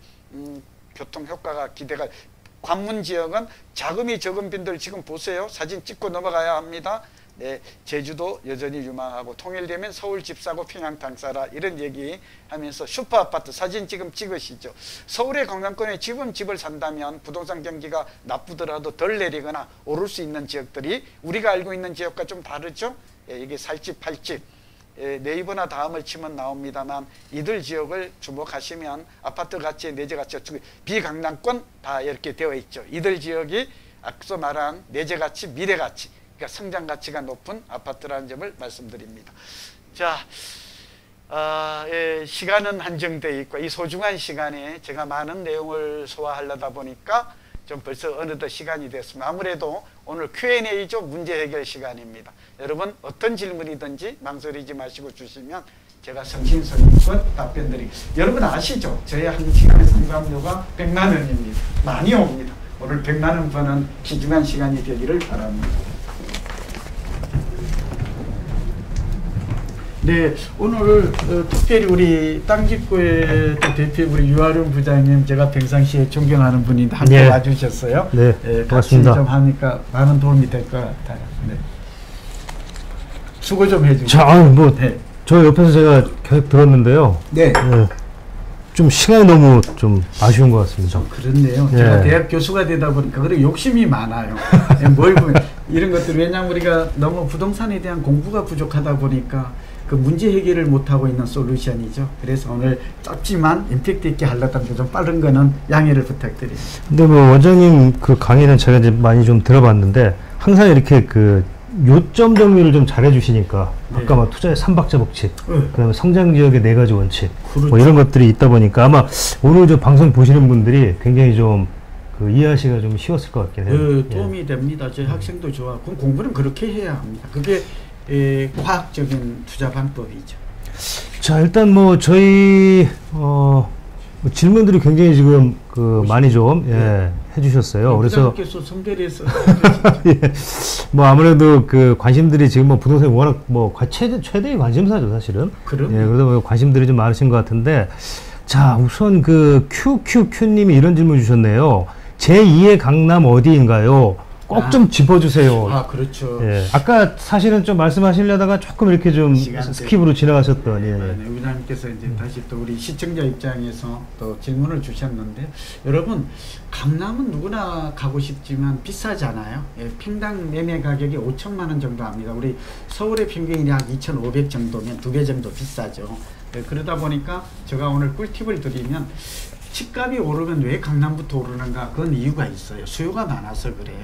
교통 효과가 기대가. 관문 지역은 자금이 적은 분들 지금 보세요. 사진 찍고 넘어가야 합니다. 네, 제주도 여전히 유망하고 통일되면 서울 집 사고 평양탕 사라 이런 얘기 하면서 슈퍼아파트 사진 지금 찍으시죠. 서울의 관광권에 지금 집을 산다면 부동산 경기가 나쁘더라도 덜 내리거나 오를 수 있는 지역들이 우리가 알고 있는 지역과 좀 다르죠. 예, 이게 살집 팔집 네이버나 다음을 치면 나옵니다만 이들 지역을 주목하시면 아파트 가치, 내재 가치, 비강남권 다 이렇게 되어 있죠. 이들 지역이 앞서 말한 내재 가치, 미래 가치, 그러니까 성장 가치가 높은 아파트라는 점을 말씀드립니다. 자, 시간은 한정되어 있고 이 소중한 시간에 제가 많은 내용을 소화하려다 보니까 좀 벌써 어느덧 시간이 됐습니다. 아무래도 오늘 Q&A죠. 문제 해결 시간입니다. 여러분 어떤 질문이든지 망설이지 마시고 주시면 제가 성심성의껏 답변 드리겠습니다. 여러분 아시죠? 저희 한 시간의 상담료가 100만 원입니다. 많이 옵니다. 오늘 100만 원 버는 귀중한 시간이 되기를 바랍니다. 네, 오늘 특별히 우리 땅집구의 대표 우리 유아룡 부장님 제가 평상시에 존경하는 분인데 함께 네. 와주셨어요. 네, 반갑습니다. 같이 좀 하니까 많은 도움이 될 것 같아요. 네. 수고 좀 해주세요. 자, 뭐 저 옆에서 제가 계속 들었는데요. 네. 좀 시간이 너무 좀 아쉬운 것 같습니다. 그렇네요. 예. 제가 대학 교수가 되다 보니까 그런 욕심이 많아요. 뭘 보면 이런 것들 왜냐하면 우리가 너무 부동산에 대한 공부가 부족하다 보니까 그 문제 해결을 못하고 있는 솔루션이죠. 그래서 오늘 짧지만 임팩트 있게 하려다 보니까 좀 빠른 거는 양해를 부탁드립니다. 근데 뭐 원장님 그 강의는 제가 이제 많이 좀 들어봤는데 항상 이렇게 그 요점 정리를 좀 잘해 주시니까 네. 아까 막 투자의 3박자 법칙, 네. 그다음에 성장 지역의 4가지 원칙, 그렇죠. 뭐 이런 것들이 있다 보니까 아마 오늘 저 방송 보시는 분들이 굉장히 좀 그 이해하시기가 좀 쉬웠을 것 같긴 해요. 도움이 예. 됩니다. 저희 학생도 좋아. 그럼 공부는 그렇게 해야 합니다. 그게 과학적인 투자 방법이죠. 자, 일단 뭐 저희 질문들이 굉장히 지금 그 많이 좀 해주셨어요. 그래서 선별해서 예, 뭐 아무래도 그 관심들이 지금 뭐 부동산이 워낙 뭐 최대의 관심사죠 사실은. 그럼. 예, 그래서 뭐 관심들이 좀 많으신 것 같은데, 자 우선 그 QQQ님이 이런 질문 주셨네요. 제2의 강남 어디인가요? 꼭 좀 짚어주세요. 아, 그렇죠. 예. 아까 사실은 좀 말씀하시려다가 조금 이렇게 좀 스킵으로 지나가셨던. 예. 위원장님께서 이제 다시 또 우리 시청자 입장에서 또 질문을 주셨는데, 여러분 강남은 누구나 가고 싶지만 비싸잖아요. 예, 평당 매매 가격이 5천만 원 정도 합니다. 우리 서울의 평균이 약 2,500 정도면 2배 정도 비싸죠. 예, 그러다 보니까 제가 오늘 꿀팁을 드리면, 집값이 오르면 왜 강남부터 오르는가? 그건 이유가 있어요. 수요가 많아서 그래요.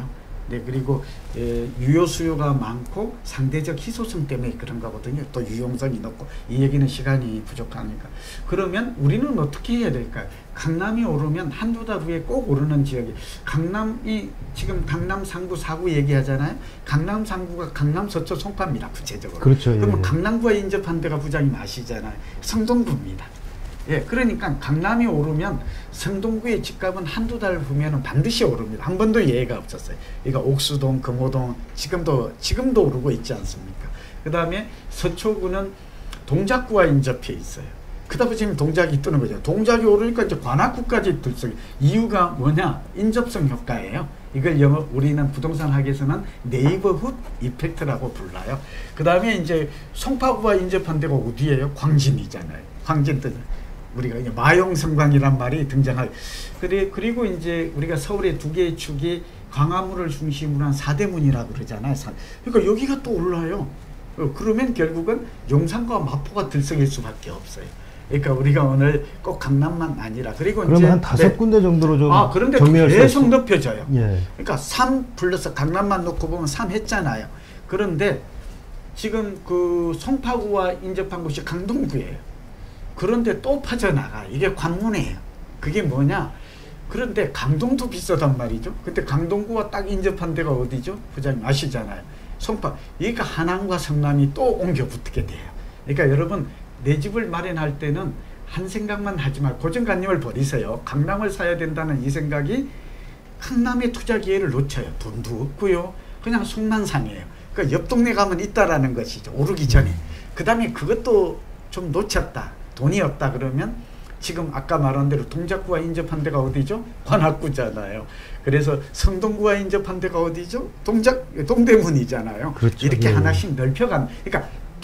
네, 그리고 유효 수요가 많고 상대적 희소성 때문에 그런 거거든요. 또 유용성이 높고 이 얘기는 시간이 부족하니까. 그러면 우리는 어떻게 해야 될까요? 강남이 오르면 한두 달 후에 꼭 오르는 지역이 강남이 지금 강남 상구 4구 얘기하잖아요. 강남 상구가 강남 서초 송파입니다. 구체적으로. 그렇죠. 그러면 예. 강남구와 인접한 데가 부장님 아시잖아요. 성동구입니다. 예, 그러니까 강남이 오르면 성동구의 집값은 한두 달 후면은 반드시 오릅니다. 한 번도 예외가 없었어요. 그러니까 옥수동, 금호동 지금도 오르고 있지 않습니까? 그 다음에 서초구는 동작구와 인접해 있어요. 그다음에 지금 동작이 뜨는 거죠. 동작이 오르니까 이제 관악구까지 들썩. 이유가 뭐냐? 인접성 효과예요. 이걸 영어 우리는 부동산 학에서는 네이버훗 이펙트라고 불러요. 그 다음에 이제 송파구와 인접한 데가 어디예요? 광진이잖아요. 광진 뜻. 우리가 이제 마용성광이란 말이 등장할. 그리고 이제 우리가 서울의 두 개의 축이 광화문을 중심으로 한 사대문이라고 그러잖아요. 그러니까 여기가 또 올라요. 그러면 결국은 용산과 마포가 들썩일 수밖에 없어요. 그러니까 우리가 오늘 꼭 강남만 아니라 그리고 그러면 이제 한 5군데 정도로 좀 그런데 정리할 수 계속 있어요? 높여져요. 예. 그러니까 3 플러스 강남만 놓고 보면 3 했잖아요. 그런데 지금 그 송파구와 인접한 곳이 강동구예요. 그런데 또 빠져나가. 이게 관문이에요. 그게 뭐냐? 그런데 강동도 비싸단 말이죠. 근데 강동구와 딱 인접한 데가 어디죠? 부장님 아시잖아요. 송파. 여기가 하남과 성남이 또 옮겨 붙게 돼요. 그러니까 여러분 내 집을 마련할 때는 한 생각만 하지 말고 고정관념을 버리세요. 강남을 사야 된다는 이 생각이 강남의 투자 기회를 놓쳐요. 돈도 없고요. 그냥 속만상이에요. 그러니까 옆 동네 가면 있다라는 것이죠. 오르기 전에. 그 다음에 그것도 좀 놓쳤다. 돈이 없다 그러면 지금 아까 말한 대로 동작구와 인접한 데가 어디죠? 관악구잖아요. 그래서 성동구와 인접한 데가 어디죠? 동대문이잖아요. 그렇죠. 이렇게 예. 하나씩 넓혀간. 그러니까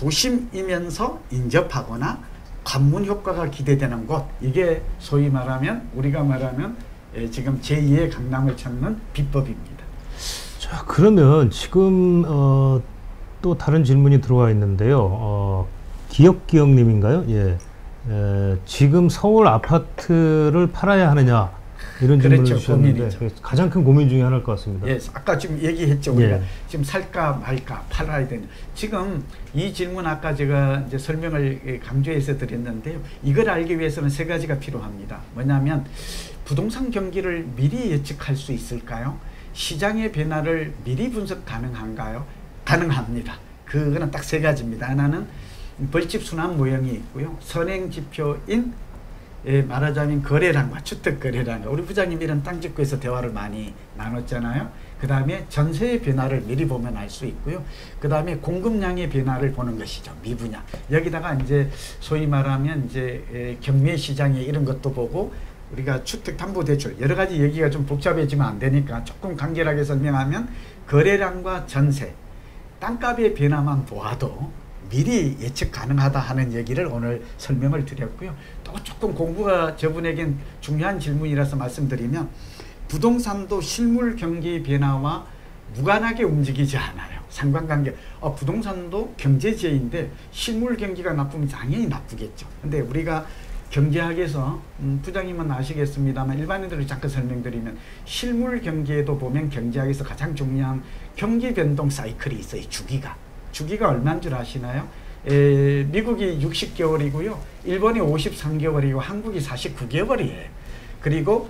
도심이면서 인접하거나 관문 효과가 기대되는 곳. 이게 소위 말하면 우리가 말하면 지금 제2의 강남을 찾는 비법입니다. 자, 그러면 지금 또 다른 질문이 들어와 있는데요. 기억기억님인가요? 예. 지금 서울 아파트를 팔아야 하느냐 이런 질문을 그렇죠. 주셨는데 고민이죠. 가장 큰 고민 중에 하나일 것 같습니다. 예, 아까 지금 얘기했죠. 우리가 예. 지금 살까 말까 팔아야 되는. 지금 이 질문 아까 제가 이제 설명을 강조해서 드렸는데요. 이걸 알기 위해서는 3가지가 필요합니다. 뭐냐면 부동산 경기를 미리 예측할 수 있을까요? 시장의 변화를 미리 분석 가능한가요? 가능합니다. 그거는 딱 3가지입니다. 하나는 벌집 순환 모형이 있고요. 선행 지표인 말하자면 거래량과 주택 거래량과 우리 부장님 이런 땅집구에서 대화를 많이 나눴잖아요. 그 다음에 전세의 변화를 미리 보면 알 수 있고요. 그 다음에 공급량의 변화를 보는 것이죠. 미분양. 여기다가 이제 소위 말하면 이제 경매 시장의 이런 것도 보고 우리가 주택담보대출 여러 가지 얘기가 좀 복잡해지면 안 되니까 조금 간결하게 설명하면 거래량과 전세, 땅값의 변화만 보아도 미리 예측 가능하다 하는 얘기를 오늘 설명을 드렸고요. 또 조금 공부가 저분에겐 중요한 질문이라서 말씀드리면 부동산도 실물 경기 변화와 무관하게 움직이지 않아요. 상관관계. 부동산도 경제지인데 실물 경기가 나쁘면 당연히 나쁘겠죠. 근데 우리가 경제학에서 부장님은 아시겠습니다만 일반인들을 잠깐 설명드리면 실물 경기에도 보면 경제학에서 가장 중요한 경기 변동 사이클이 있어요. 주기가 얼마인 줄 아시나요? 미국이 60개월이고요. 일본이 53개월이고 한국이 49개월이에요. 그리고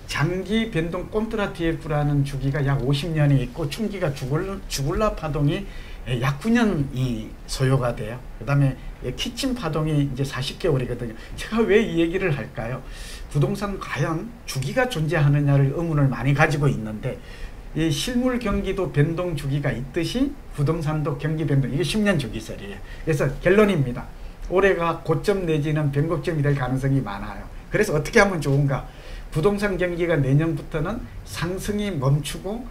장기 변동 콘트라티에프라는 주기가 약 50년이 있고 충기가 주굴라 파동이 약 9년이 소요가 돼요. 그 다음에 키친 파동이 이제 40개월이거든요. 제가 왜 이 얘기를 할까요? 부동산 과연 주기가 존재하느냐를 의문을 많이 가지고 있는데 이 실물 경기도 변동 주기가 있듯이 부동산도 경기 변동, 이게 10년 주기설이에요. 그래서 결론입니다. 올해가 고점 내지는 변곡점이 될 가능성이 많아요. 그래서 어떻게 하면 좋은가? 부동산 경기가 내년부터는 상승이 멈추고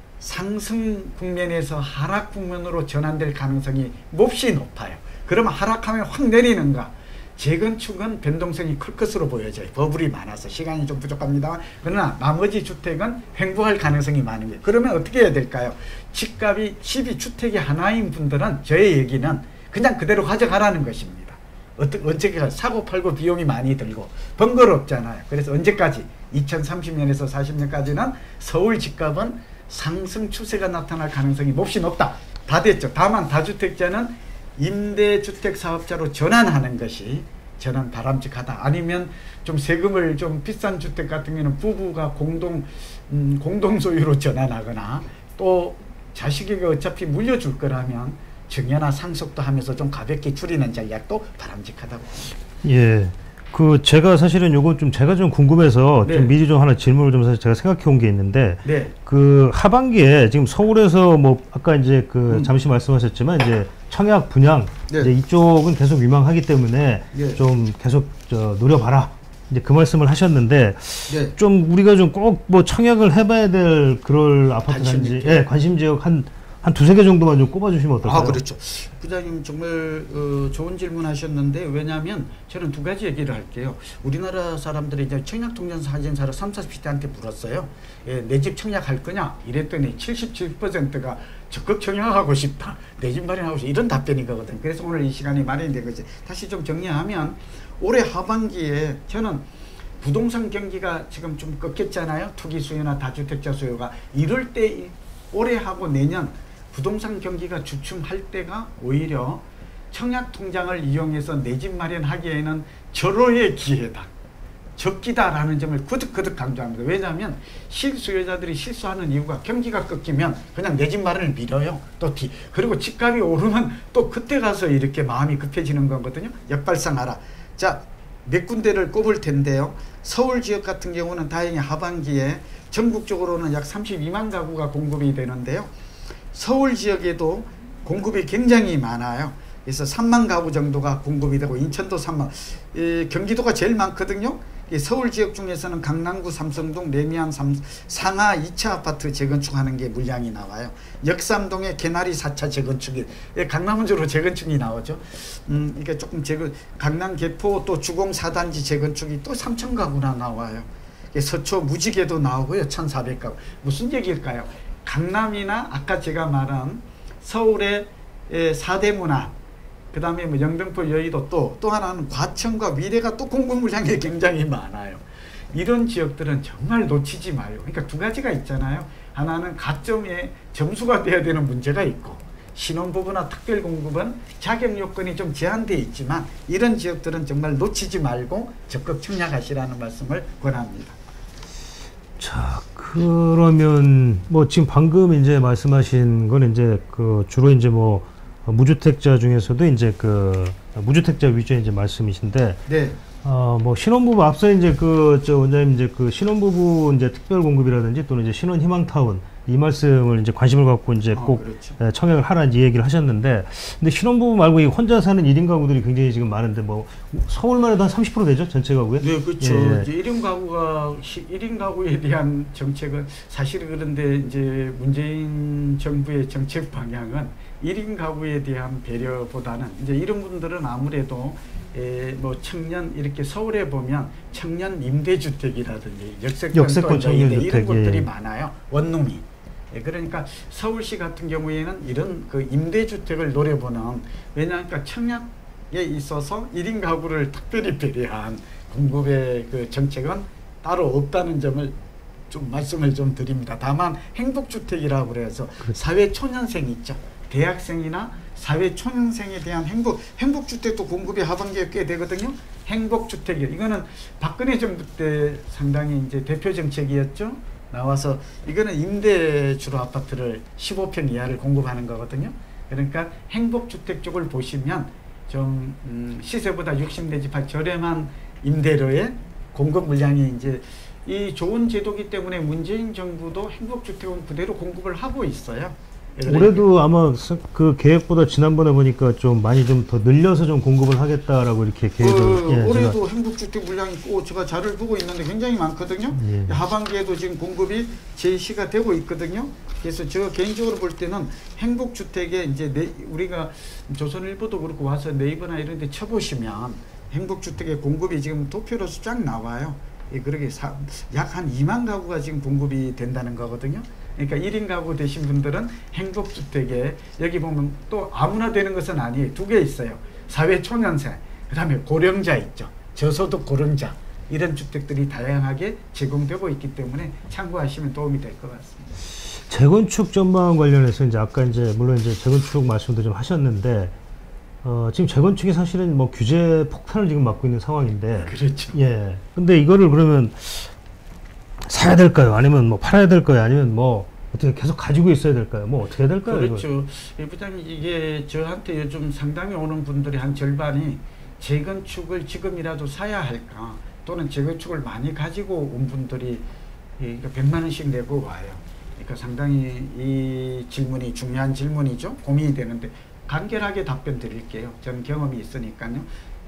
상승 국면에서 하락 국면으로 전환될 가능성이 몹시 높아요. 그러면 하락하면 확 내리는가? 재건축은 변동성이 클 것으로 보여져요. 버블이 많아서 시간이 좀 부족합니다. 그러나 나머지 주택은 횡보할 가능성이 많은 거예요. 그러면 어떻게 해야 될까요? 집이 주택이 하나인 분들은 저의 얘기는 그냥 그대로 가져가라는 것입니다. 언제까 사고 팔고 비용이 많이 들고 번거롭잖아요. 그래서 언제까지? 2030년에서 40년까지는 서울 집값은 상승 추세가 나타날 가능성이 몹시 높다. 다 됐죠. 다만 다주택자는 임대주택 사업자로 전환하는 것이 저는 바람직하다. 아니면 좀 세금을 좀 비싼 주택 같은 경우는 부부가 공동 소유로 전환하거나 또 자식에게 어차피 물려줄 거라면 증여나 상속도 하면서 좀 가볍게 줄이는 전략도 바람직하다고 봅니다. 예. 그 제가 사실은 요건 좀 제가 좀 궁금해서 네. 좀 미리 좀 하나 질문을 좀 사실 제가 생각해 온 게 있는데 네. 그 하반기에 지금 서울에서 뭐 아까 이제 그 잠시 말씀하셨지만 이제 청약 분양 네. 이제 이쪽은 계속 유망하기 때문에 네. 좀 계속 노려봐라 이제 그 말씀을 하셨는데 네. 좀 우리가 좀 꼭 뭐 청약을 해봐야 될 그럴 아파트 단지 예, 관심 지역 한 두세 개 정도만 좀 꼽아주시면 어떨까요? 아, 그렇죠. 부장님 정말 좋은 질문 하셨는데, 왜냐하면 저는 두 가지 얘기를 할게요. 우리나라 사람들이 이제 청약통장 사진사를 30, 40대한테 물었어요. 예, 내 집 청약할 거냐? 이랬더니 77%가 적극 청약하고 싶다. 내 집 마련하고 싶다. 이런 답변인 거거든요. 그래서 오늘 이 시간이 마련이 된 거지. 다시 좀 정리하면 올해 하반기에 저는 부동산 경기가 지금 좀 꺾였잖아요. 투기 수요나 다주택자 수요가. 이럴 때 올해하고 내년 부동산 경기가 주춤할 때가 오히려 청약통장을 이용해서 내 집 마련하기에는 절호의 기회다. 적기다라는 점을 거듭 강조합니다. 왜냐하면 실수요자들이 실수하는 이유가 경기가 꺾이면 그냥 내 집 마련을 미뤄요. 그리고 집값이 오르면 또 그때 가서 이렇게 마음이 급해지는 거거든요. 역발상하라. 자, 몇 군데를 꼽을 텐데요. 서울 지역 같은 경우는 다행히 하반기에 전국적으로는 약 32만 가구가 공급이 되는데요. 서울 지역에도 공급이 굉장히 많아요. 그래서 3만 가구 정도가 공급이 되고 인천도 3만, 경기도가 제일 많거든요. 서울 지역 중에서는 강남구 삼성동, 레미안 상하 2차 아파트 재건축하는 게 물량이 나와요. 역삼동에 개나리 4차 재건축이, 강남은 주로 재건축이 나오죠. 이게 조금 강남 개포 또 주공 4단지 재건축이 또 3천 가구나 나와요. 서초 무지개도 나오고요. 1,400가구. 무슨 얘기일까요? 강남이나 아까 제가 말한 서울의 사대문화, 그 다음에 뭐 영등포, 여의도 또 하나는 과천과 미래가 또 공급 물량이 굉장히 많아요. 이런 지역들은 정말 놓치지 마요. 그러니까 두 가지가 있잖아요. 하나는 가점에 점수가 돼야 되는 문제가 있고, 신혼부부나 특별 공급은 자격 요건이 좀 제한되어 있지만 이런 지역들은 정말 놓치지 말고 적극 청약하시라는 말씀을 권합니다. 자, 그러면 뭐 지금 방금 이제 말씀하신 건 이제 그 주로 이제 뭐 무주택자 중에서도 이제 그 무주택자 위주의 이제 말씀이신데, 네. 뭐 신혼부부 앞서 이제 원장님 이제 그 신혼부부 이제 특별 공급이라든지 또는 이제 신혼희망타운 이 말씀을 이제 관심을 갖고 이제 꼭 그렇죠. 청약을 하라는 이 얘기를 하셨는데, 근데 신혼부부 말고 이 혼자 사는 1인 가구들이 굉장히 지금 많은데 뭐 서울만 해도 한 30% 되죠? 전체 가구에? 네, 그렇죠. 예. 이제 1인 가구에 대한 정책은 사실은 그런데 이제 문재인 정부의 정책 방향은 1인 가구에 대한 배려보다는 이제 이런 분들은 아무래도 뭐 청년 이렇게 서울에 보면 청년 임대주택이라든지 역세권 청년주택 이런 곳들이 많아요. 원룸이. 그러니까 서울시 같은 경우에는 이런 그 임대주택을 노려보는, 왜냐하면 청약에 있어서 1인 가구를 특별히 배려한 공급의 그 정책은 따로 없다는 점을 좀 말씀을 좀 드립니다. 다만 행복주택이라고 그래서 사회초년생 있죠. 대학생이나 사회초년생에 대한 행복주택도 공급이 하반기에 꽤 되거든요. 행복주택이요. 이거는 박근혜 정부 때 상당히 이제 대표 정책이었죠. 나와서 이거는 임대주로 아파트를 15평 이하를 공급하는 거거든요. 그러니까 행복주택 쪽을 보시면 좀 시세보다 60 내지 8 저렴한 임대료의 공급 물량이 이제 이 좋은 제도기 때문에 문재인 정부도 행복주택은 그대로 공급을 하고 있어요. 올해도 아마 그 계획보다 지난번에 보니까 좀 많이 좀 더 늘려서 좀 공급을 하겠다라고 이렇게 계획을. 올해도 행복주택 물량이 있고 제가 자료를 보고 있는데 굉장히 많거든요. 예. 하반기에도 지금 공급이 제시가 되고 있거든요. 그래서 제가 개인적으로 볼 때는 행복주택에 이제 우리가 조선일보도 그렇고 와서 네이버나 이런 데 쳐보시면 행복주택의 공급이 지금 도표로서 쫙 나와요. 그러게 약 한 2만 가구가 지금 공급이 된다는 거거든요. 그러니까 1인 가구 되신 분들은 행복주택에 여기 보면 또 아무나 되는 것은 아니에요. 두 개 있어요. 사회초년생, 그 다음에 고령자 있죠. 저소득 고령자. 이런 주택들이 다양하게 제공되고 있기 때문에 참고하시면 도움이 될 것 같습니다. 재건축 전망 관련해서 이제 아까 이제 물론 이제 재건축 말씀도 좀 하셨는데 지금 재건축이 사실은 뭐 규제 폭탄을 지금 맞고 있는 상황인데. 그렇죠. 예. 근데 이거를 그러면 사야 될까요? 아니면 뭐 팔아야 될까요? 아니면 뭐 어떻게 계속 가지고 있어야 될까요? 뭐 어떻게 해야 될까요? 그렇죠. 이 부장님, 이게 저한테 요즘 상당히 오는 분들이 한 절반이 재건축을 지금이라도 사야 할까, 또는 재건축을 많이 가지고 온 분들이 100만 원씩 내고 와요. 그러니까 상당히 이 질문이 중요한 질문이죠. 고민이 되는데 간결하게 답변 드릴게요. 저는 경험이 있으니까요.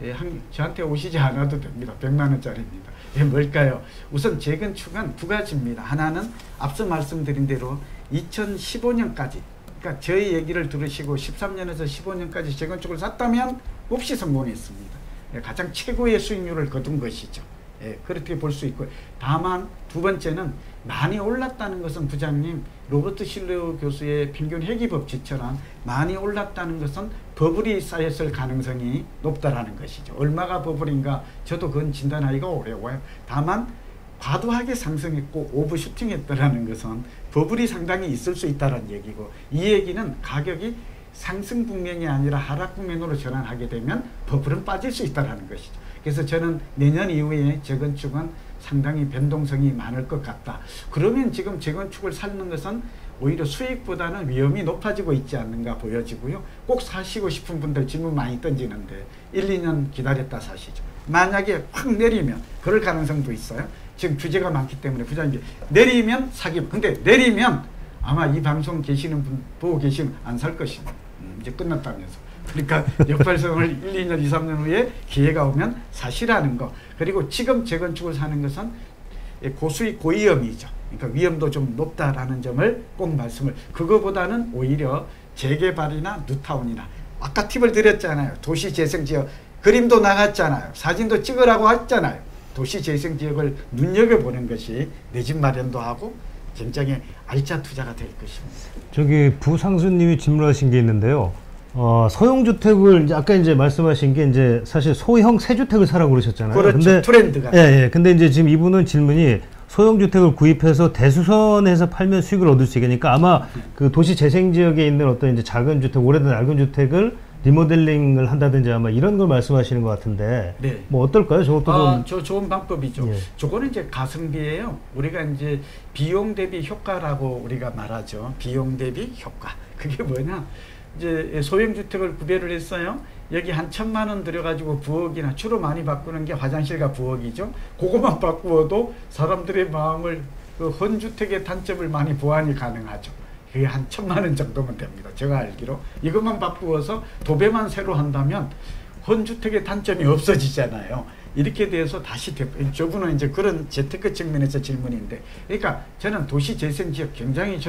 저한테 오시지 않아도 됩니다. 100만 원짜리입니다. 뭘까요? 우선 재건축은 두 가지입니다. 하나는 앞서 말씀드린 대로 2015년까지, 그러니까 저희 얘기를 들으시고 13년에서 15년까지 재건축을 샀다면 몹시 성공했습니다. 가장 최고의 수익률을 거둔 것이죠. 그렇게 볼 수 있고, 다만 두 번째는 많이 올랐다는 것은 부장님, 로버트 실러 교수의 평균 회귀 법칙처럼 많이 올랐다는 것은 버블이 쌓였을 가능성이 높다라는 것이죠. 얼마가 버블인가 저도 그건 진단하기가 어려워요. 다만 과도하게 상승했고 오버슈팅했다라는 것은 버블이 상당히 있을 수 있다는 얘기고, 이 얘기는 가격이 상승 국면이 아니라 하락 국면으로 전환하게 되면 버블은 빠질 수 있다는 것이죠. 그래서 저는 내년 이후에 재건축은 상당히 변동성이 많을 것 같다. 그러면 지금 재건축을 사는 것은 오히려 수익보다는 위험이 높아지고 있지 않는가 보여지고요. 꼭 사시고 싶은 분들 질문 많이 던지는데 1, 2년 기다렸다 사시죠. 만약에 확 내리면 그럴 가능성도 있어요. 지금 규제가 많기 때문에 부장님, 내리면 사기. 근데 내리면 아마 이 방송 계시는 분, 보고 계시면 안 살 것입니다. 이제 끝났다면서. 그러니까 역발성을 1, 2년, 2, 3년 후에 기회가 오면 사시라는 거. 그리고 지금 재건축을 사는 것은 고수익 고위험이죠. 그러니까 위험도 좀 높다라는 점을 꼭 말씀을, 그거보다는 오히려 재개발이나 뉴타운이나, 아까 팁을 드렸잖아요. 도시재생지역 그림도 나갔잖아요. 사진도 찍으라고 했잖아요. 도시재생지역을 눈여겨보는 것이 내 집 마련도 하고 굉장히 알짜 투자가 될 것입니다. 저기 부상수님이 질문하신 게 있는데요. 소형주택을 이제 아까 이제 말씀하신 게 이제 사실 소형 새주택을 사라고 그러셨잖아요. 그렇죠. 근데, 트렌드가. 예. 근데 이제 지금 이분은 질문이 소형주택을 구입해서 대수선해서 팔면 수익을 얻을 수 있으니까 아마 그 도시 재생 지역에 있는 어떤 이제 작은 주택, 오래된 낡은 주택을 리모델링을 한다든지 아마 이런 걸 말씀하시는 것 같은데. 네. 뭐 어떨까요? 저것도 저 좋은 방법이죠. 예. 저거는 이제 가성비예요. 우리가 이제 비용 대비 효과라고 우리가 말하죠. 비용 대비 효과. 그게 뭐냐? 이제 소형주택을 구별을 했어요. 여기 한 1,000만 원 들여가지고 부엌이나, 주로 많이 바꾸는 게 화장실과 부엌이죠. 그것만 바꾸어도 사람들의 마음을, 그 헌주택의 단점을 많이 보완이 가능하죠. 그게 한 1,000만 원 정도면 됩니다. 제가 알기로. 이것만 바꾸어서 도배만 새로 한다면 헌주택의 단점이 없어지잖아요. 이렇게 돼서 다시 저분은 이제 그런 재테크 측면에서 질문인데, 그러니까 저는 도시재생지역 굉장히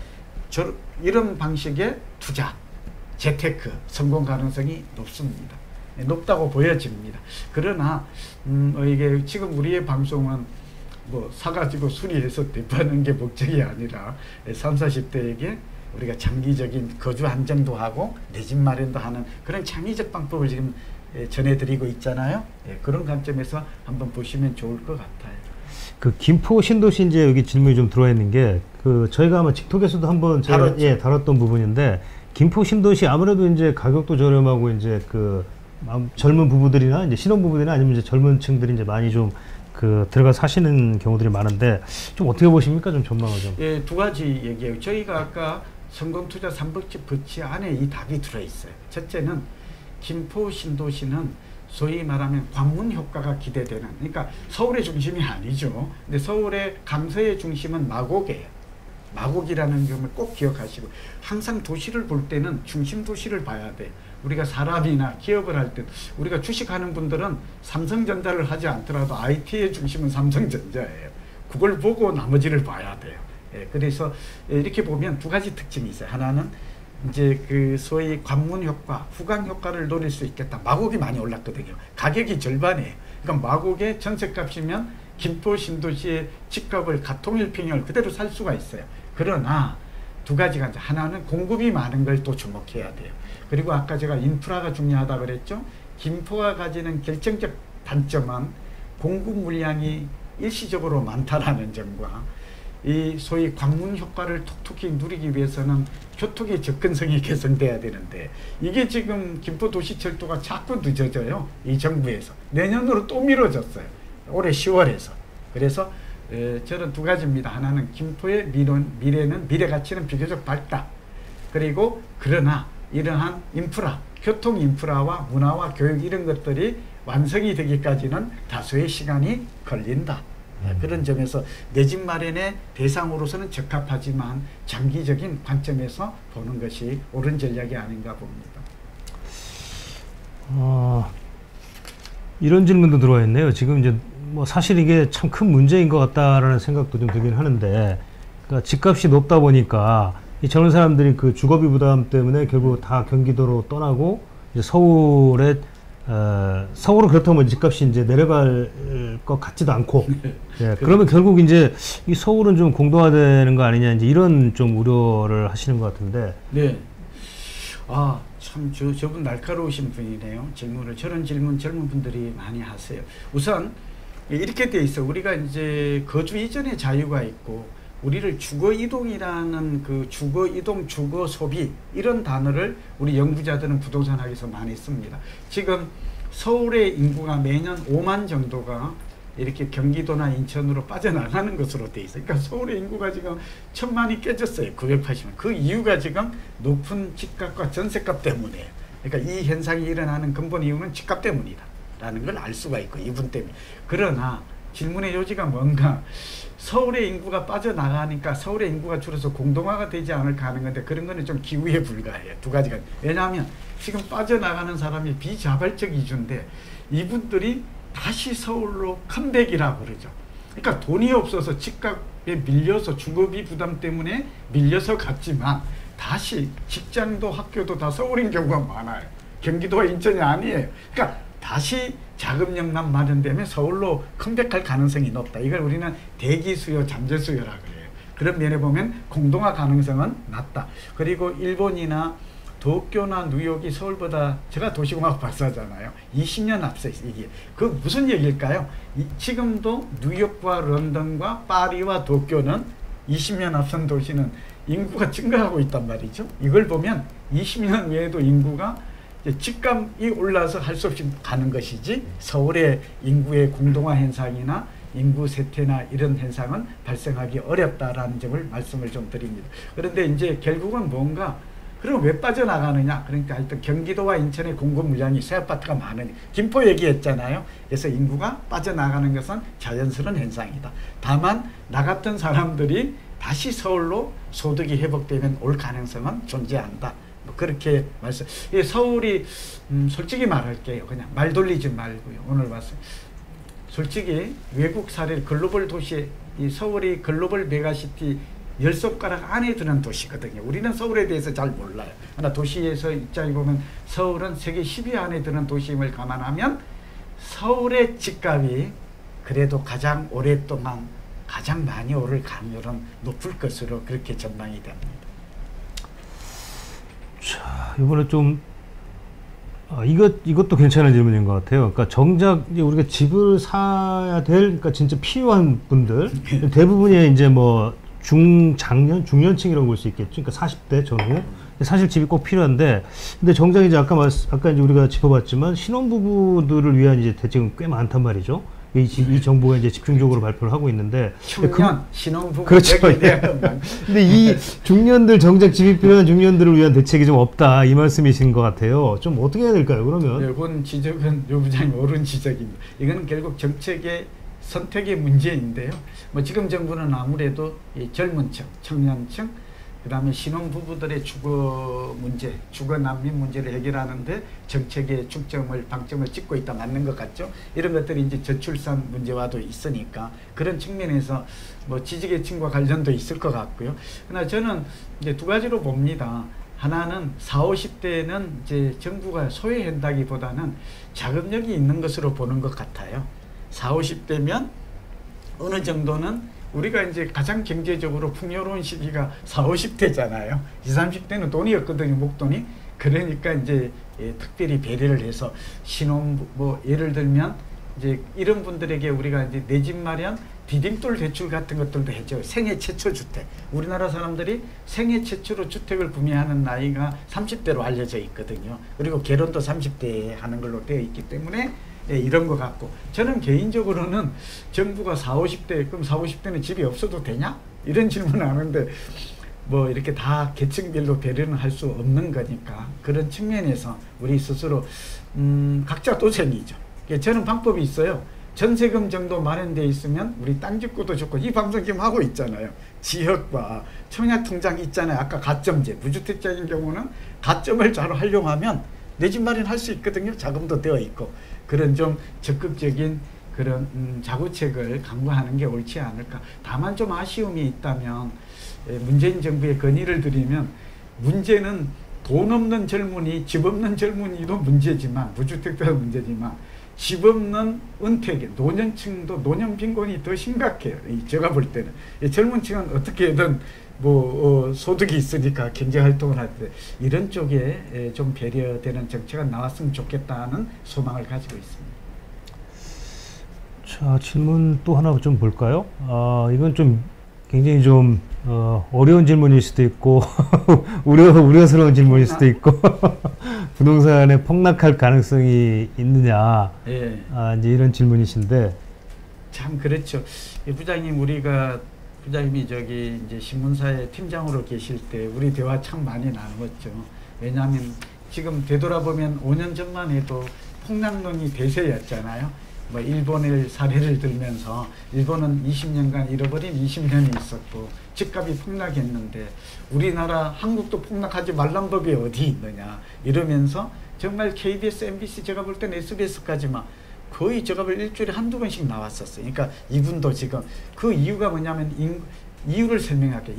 이런 방식의 투자, 재테크 성공 가능성이 높습니다. 높다고 보여집니다. 그러나 이게 지금 우리의 방송은 뭐 사가지고 수리해서 대파는 게 목적이 아니라 30, 40대에게 우리가 장기적인 거주 안정도 하고 내 집 마련도 하는 그런 창의적 방법을 지금 전해드리고 있잖아요. 그런 관점에서 한번 보시면 좋을 것 같아요. 그 김포 신도시 이제 여기 질문이 좀 들어와 있는 게, 그 저희가 아마 직톡에서도 한번 다뤘던 부분인데, 김포 신도시 아무래도 이제 가격도 저렴하고 이제 그 젊은 부부들이나 이제 신혼부부들이나 아니면 이제 젊은 층들이 이제 많이 좀 그 들어가 사시는 경우들이 많은데, 좀 어떻게 보십니까? 좀 전망을 좀. 예, 두 가지 얘기해요. 저희가 아까 성공투자 3법칙 버치 안에 이 답이 들어있어요. 첫째는 김포 신도시는 소위 말하면 관문 효과가 기대되는, 그러니까 서울의 중심이 아니죠. 근데 서울의 강서의 중심은 마곡이에요. 마곡이라는 점을 꼭 기억하시고, 항상 도시를 볼 때는 중심 도시를 봐야 돼. 우리가 사람이나 기업을 할 때, 우리가 주식하는 분들은 삼성전자를 하지 않더라도 IT의 중심은 삼성전자예요. 그걸 보고 나머지를 봐야 돼요. 그래서 이렇게 보면 두 가지 특징이 있어요. 하나는 이제 그 소위 관문 효과, 후광 효과를 노릴 수 있겠다. 마곡이 많이 올랐거든요. 가격이 절반이에요. 그러니까 마곡의 전세값이면 김포 신도시의 집값을 가통일평형을 그대로 살 수가 있어요. 그러나 두 가지가, 하나는 공급이 많은 걸 또 주목해야 돼요. 그리고 아까 제가 인프라가 중요하다 그랬죠. 김포가 가지는 결정적 단점은 공급 물량이 일시적으로 많다라는 점과 이 소위 관문 효과를 톡톡히 누리기 위해서는 교통의 접근성이 개선돼야 되는데 이게 지금 김포도시철도가 자꾸 늦어져요. 이 정부에서. 내년으로 또 미뤄졌어요. 올해 10월에서. 그래서 저는 두 가지입니다. 하나는 김포의 미래는 미래 가치는 비교적 밝다. 그리고 그러나 이러한 인프라, 교통 인프라와 문화와 교육 이런 것들이 완성이 되기까지는 다소의 시간이 걸린다. 그런 점에서 내 집 마련의 대상으로서는 적합하지만 장기적인 관점에서 보는 것이 옳은 전략이 아닌가 봅니다. 이런 질문도 들어와 있네요. 지금 이제 뭐 사실 이게 참 큰 문제인 것 같다라는 생각도 좀 들긴 하는데, 그러니까 집값이 높다 보니까 이 젊은 사람들이 그 주거비 부담 때문에 결국 다 경기도로 떠나고 이제 서울은 그렇다면 집값이 이제 내려갈 것 같지도 않고, 예, 그러면 결국 이제 이 서울은 좀 공동화되는 거 아니냐, 이제 이런 좀 우려를 하시는 것 같은데. 네. 참 저분 날카로우신 분이네요. 질문을. 저런 질문 젊은 분들이 많이 하세요. 우선 이렇게 돼 있어. 우리가 이제 거주 이전의 자유가 있고, 우리를 주거 이동이라는 그 주거 이동, 주거 소비 이런 단어를 우리 연구자들은 부동산 학에서 많이 씁니다. 지금 서울의 인구가 매년 5만 정도가 이렇게 경기도나 인천으로 빠져나가는 것으로 돼 있어요. 그러니까 서울의 인구가 지금 1000만이 깨졌어요. 980만. 그 이유가 지금 높은 집값과 전세값 때문이에요. 그러니까 이 현상이 일어나는 근본 이유는 집값 때문이다라는 걸 알 수가 있고, 이분 때문에. 그러나 질문의 요지가 뭔가, 서울의 인구가 빠져나가니까 서울의 인구가 줄어서 공동화가 되지 않을까 하는 건데, 그런 거는 좀 기우에 불과해요. 두 가지가. 왜냐하면 지금 빠져나가는 사람이 비자발적 이주인데 이분들이 다시 서울로 컴백이라고 그러죠. 그러니까 돈이 없어서 집값에 밀려서 주거비 부담 때문에 밀려서 갔지만 다시 직장도 학교도 다 서울인 경우가 많아요. 경기도와 인천이 아니에요. 그러니까 다시 자금력만 마련되면 서울로 컴백할 가능성이 높다. 이걸 우리는 대기 수요, 잠재 수요라 그래요. 그런 면에 보면 공동화 가능성은 낮다. 그리고 일본이나 도쿄나 뉴욕이 서울보다, 제가 도시공학 박사잖아요. 20년 앞서 있어요. 이게 그 무슨 얘기일까요? 지금도 뉴욕과 런던과 파리와 도쿄는 20년 앞선 도시는 인구가 증가하고 있단 말이죠. 이걸 보면 20년 외에도 인구가 집값이 올라서 할 수 없이 가는 것이지, 서울의 인구의 공동화 현상이나 인구 쇠퇴나 이런 현상은 발생하기 어렵다라는 점을 말씀을 좀 드립니다. 그런데 이제 결국은 뭔가, 그럼 왜 빠져나가느냐? 그러니까 하여튼 경기도와 인천의 공급 물량이 새 아파트가 많으니, 김포 얘기했잖아요. 그래서 인구가 빠져나가는 것은 자연스러운 현상이다. 다만 나 같은 사람들이 다시 서울로 소득이 회복되면 올 가능성은 존재한다. 뭐 그렇게 말씀. 서울이 솔직히 말할게요. 그냥 말 돌리지 말고요. 오늘 봤어요. 솔직히 외국 사례, 글로벌 도시, 이 서울이 글로벌 메가시티 10손가락 안에 드는 도시거든요. 우리는 서울에 대해서 잘 몰라요. 그러나 도시에서 입장에 보면 서울은 세계 10위 안에 드는 도시임을 감안하면 서울의 집값이 그래도 가장 오랫동안 가장 많이 오를 가능성은 높을 것으로 그렇게 전망이 됩니다. 자, 이번에 좀 이것도 괜찮은 질문인 것 같아요. 그러니까 정작 이제 우리가 집을 사야 될, 그러니까 진짜 필요한 분들 대부분이 이제 뭐 중년층이라고 볼 수 있겠죠. 그러니까 40대 전후. 사실 집이 꼭 필요한데, 근데 정작 이제 아까 이제 우리가 짚어봤지만 신혼부부들을 위한 이제 대책은 꽤 많단 말이죠. 이 정부가 이제 집중적으로 발표를 하고 있는데, 청년 신혼부부. 그렇죠. 근데 이 중년들, 정작 집이 필요한 중년들을 위한 대책이 좀 없다, 이 말씀이신 것 같아요. 좀 어떻게 해야 될까요, 그러면? 네, 이건 지적은 요 부장님 옳은 지적입니다. 이거는 결국 정책의 선택의 문제인데요. 뭐 지금 정부는 아무래도 이 젊은 층, 청년층, 그 다음에 신혼부부들의 주거 문제, 주거 난민 문제를 해결하는데 정책의 방점을 찍고 있다, 맞는 것 같죠? 이런 것들이 이제 저출산 문제와도 있으니까 그런 측면에서 뭐 지지계층과 관련도 있을 것 같고요. 그러나 저는 이제 두 가지로 봅니다. 하나는 40, 50대는 이제 정부가 소외한다기보다는 자금력이 있는 것으로 보는 것 같아요. 40, 50대면 어느 정도는 우리가 이제 가장 경제적으로 풍요로운 시기가 40, 50대잖아요. 20, 30대는 돈이 없거든요, 목돈이. 그러니까 이제 특별히 배려를 해서 뭐 예를 들면 이제 이런 분들에게 우리가 이제 내 집 마련, 디딤돌 대출 같은 것들도 해줘요. 생애 최초 주택. 우리나라 사람들이 생애 최초로 주택을 구매하는 나이가 30대로 알려져 있거든요. 그리고 결혼도 30대에 하는 걸로 되어 있기 때문에 예, 이런 것 같고, 저는 개인적으로는 정부가 40, 50대, 그럼 40, 50대는 집이 없어도 되냐? 이런 질문을 하는데, 뭐 이렇게 다 계층별로 배려는 할 수 없는 거니까 그런 측면에서 우리 스스로 각자 도생이죠. 저는 방법이 있어요. 전세금 정도 마련되어 있으면 우리 땅 짓고도 좋고, 이 방송 지금 하고 있잖아요. 지역과 청약통장 있잖아요. 아까 가점제, 무주택자인 경우는 가점을 잘 활용하면 내 집 마련할 수 있거든요. 자금도 되어 있고. 그런 좀 적극적인 그런 자구책을 강구하는 게 옳지 않을까. 다만 좀 아쉬움이 있다면, 문재인 정부에 건의를 드리면, 문제는 돈 없는 젊은이, 집 없는 젊은이도 문제지만, 무주택자도 문제지만, 집 없는 은퇴계, 노년층도 노년 빈곤이 더 심각해요. 제가 볼 때는 젊은 층은 어떻게든 뭐 소득이 있으니까 경제 활동을 할 때 이런 쪽에 좀 배려되는 정책가 나왔으면 좋겠다는 소망을 가지고 있습니다. 자, 질문 또 하나 좀 볼까요? 이건 좀 굉장히 좀 어려운 질문일 수도 있고 우려스러운 질문일 수도 있고 부동산에 폭락할 가능성이 있느냐, 예. 이제 이런 질문이신데. 참 그렇죠. 부장님, 부장님이 저기 이제 신문사의 팀장으로 계실 때 우리 대화 참 많이 나누었죠. 왜냐하면 지금 되돌아보면 5년 전만 해도 폭락론이 대세였잖아요. 뭐 일본의 사례를 들면서 일본은 20년간 잃어버린 20년이 있었고 집값이 폭락했는데 우리나라 한국도 폭락하지 말란 법이 어디 있느냐 이러면서 정말 KBS, MBC, 제가 볼 때는 SBS까지만 거의 제가 볼 일주일에 한두 번씩 나왔었어요. 그러니까 이분도 지금 그 이유가 뭐냐면 이유를 설명할게요.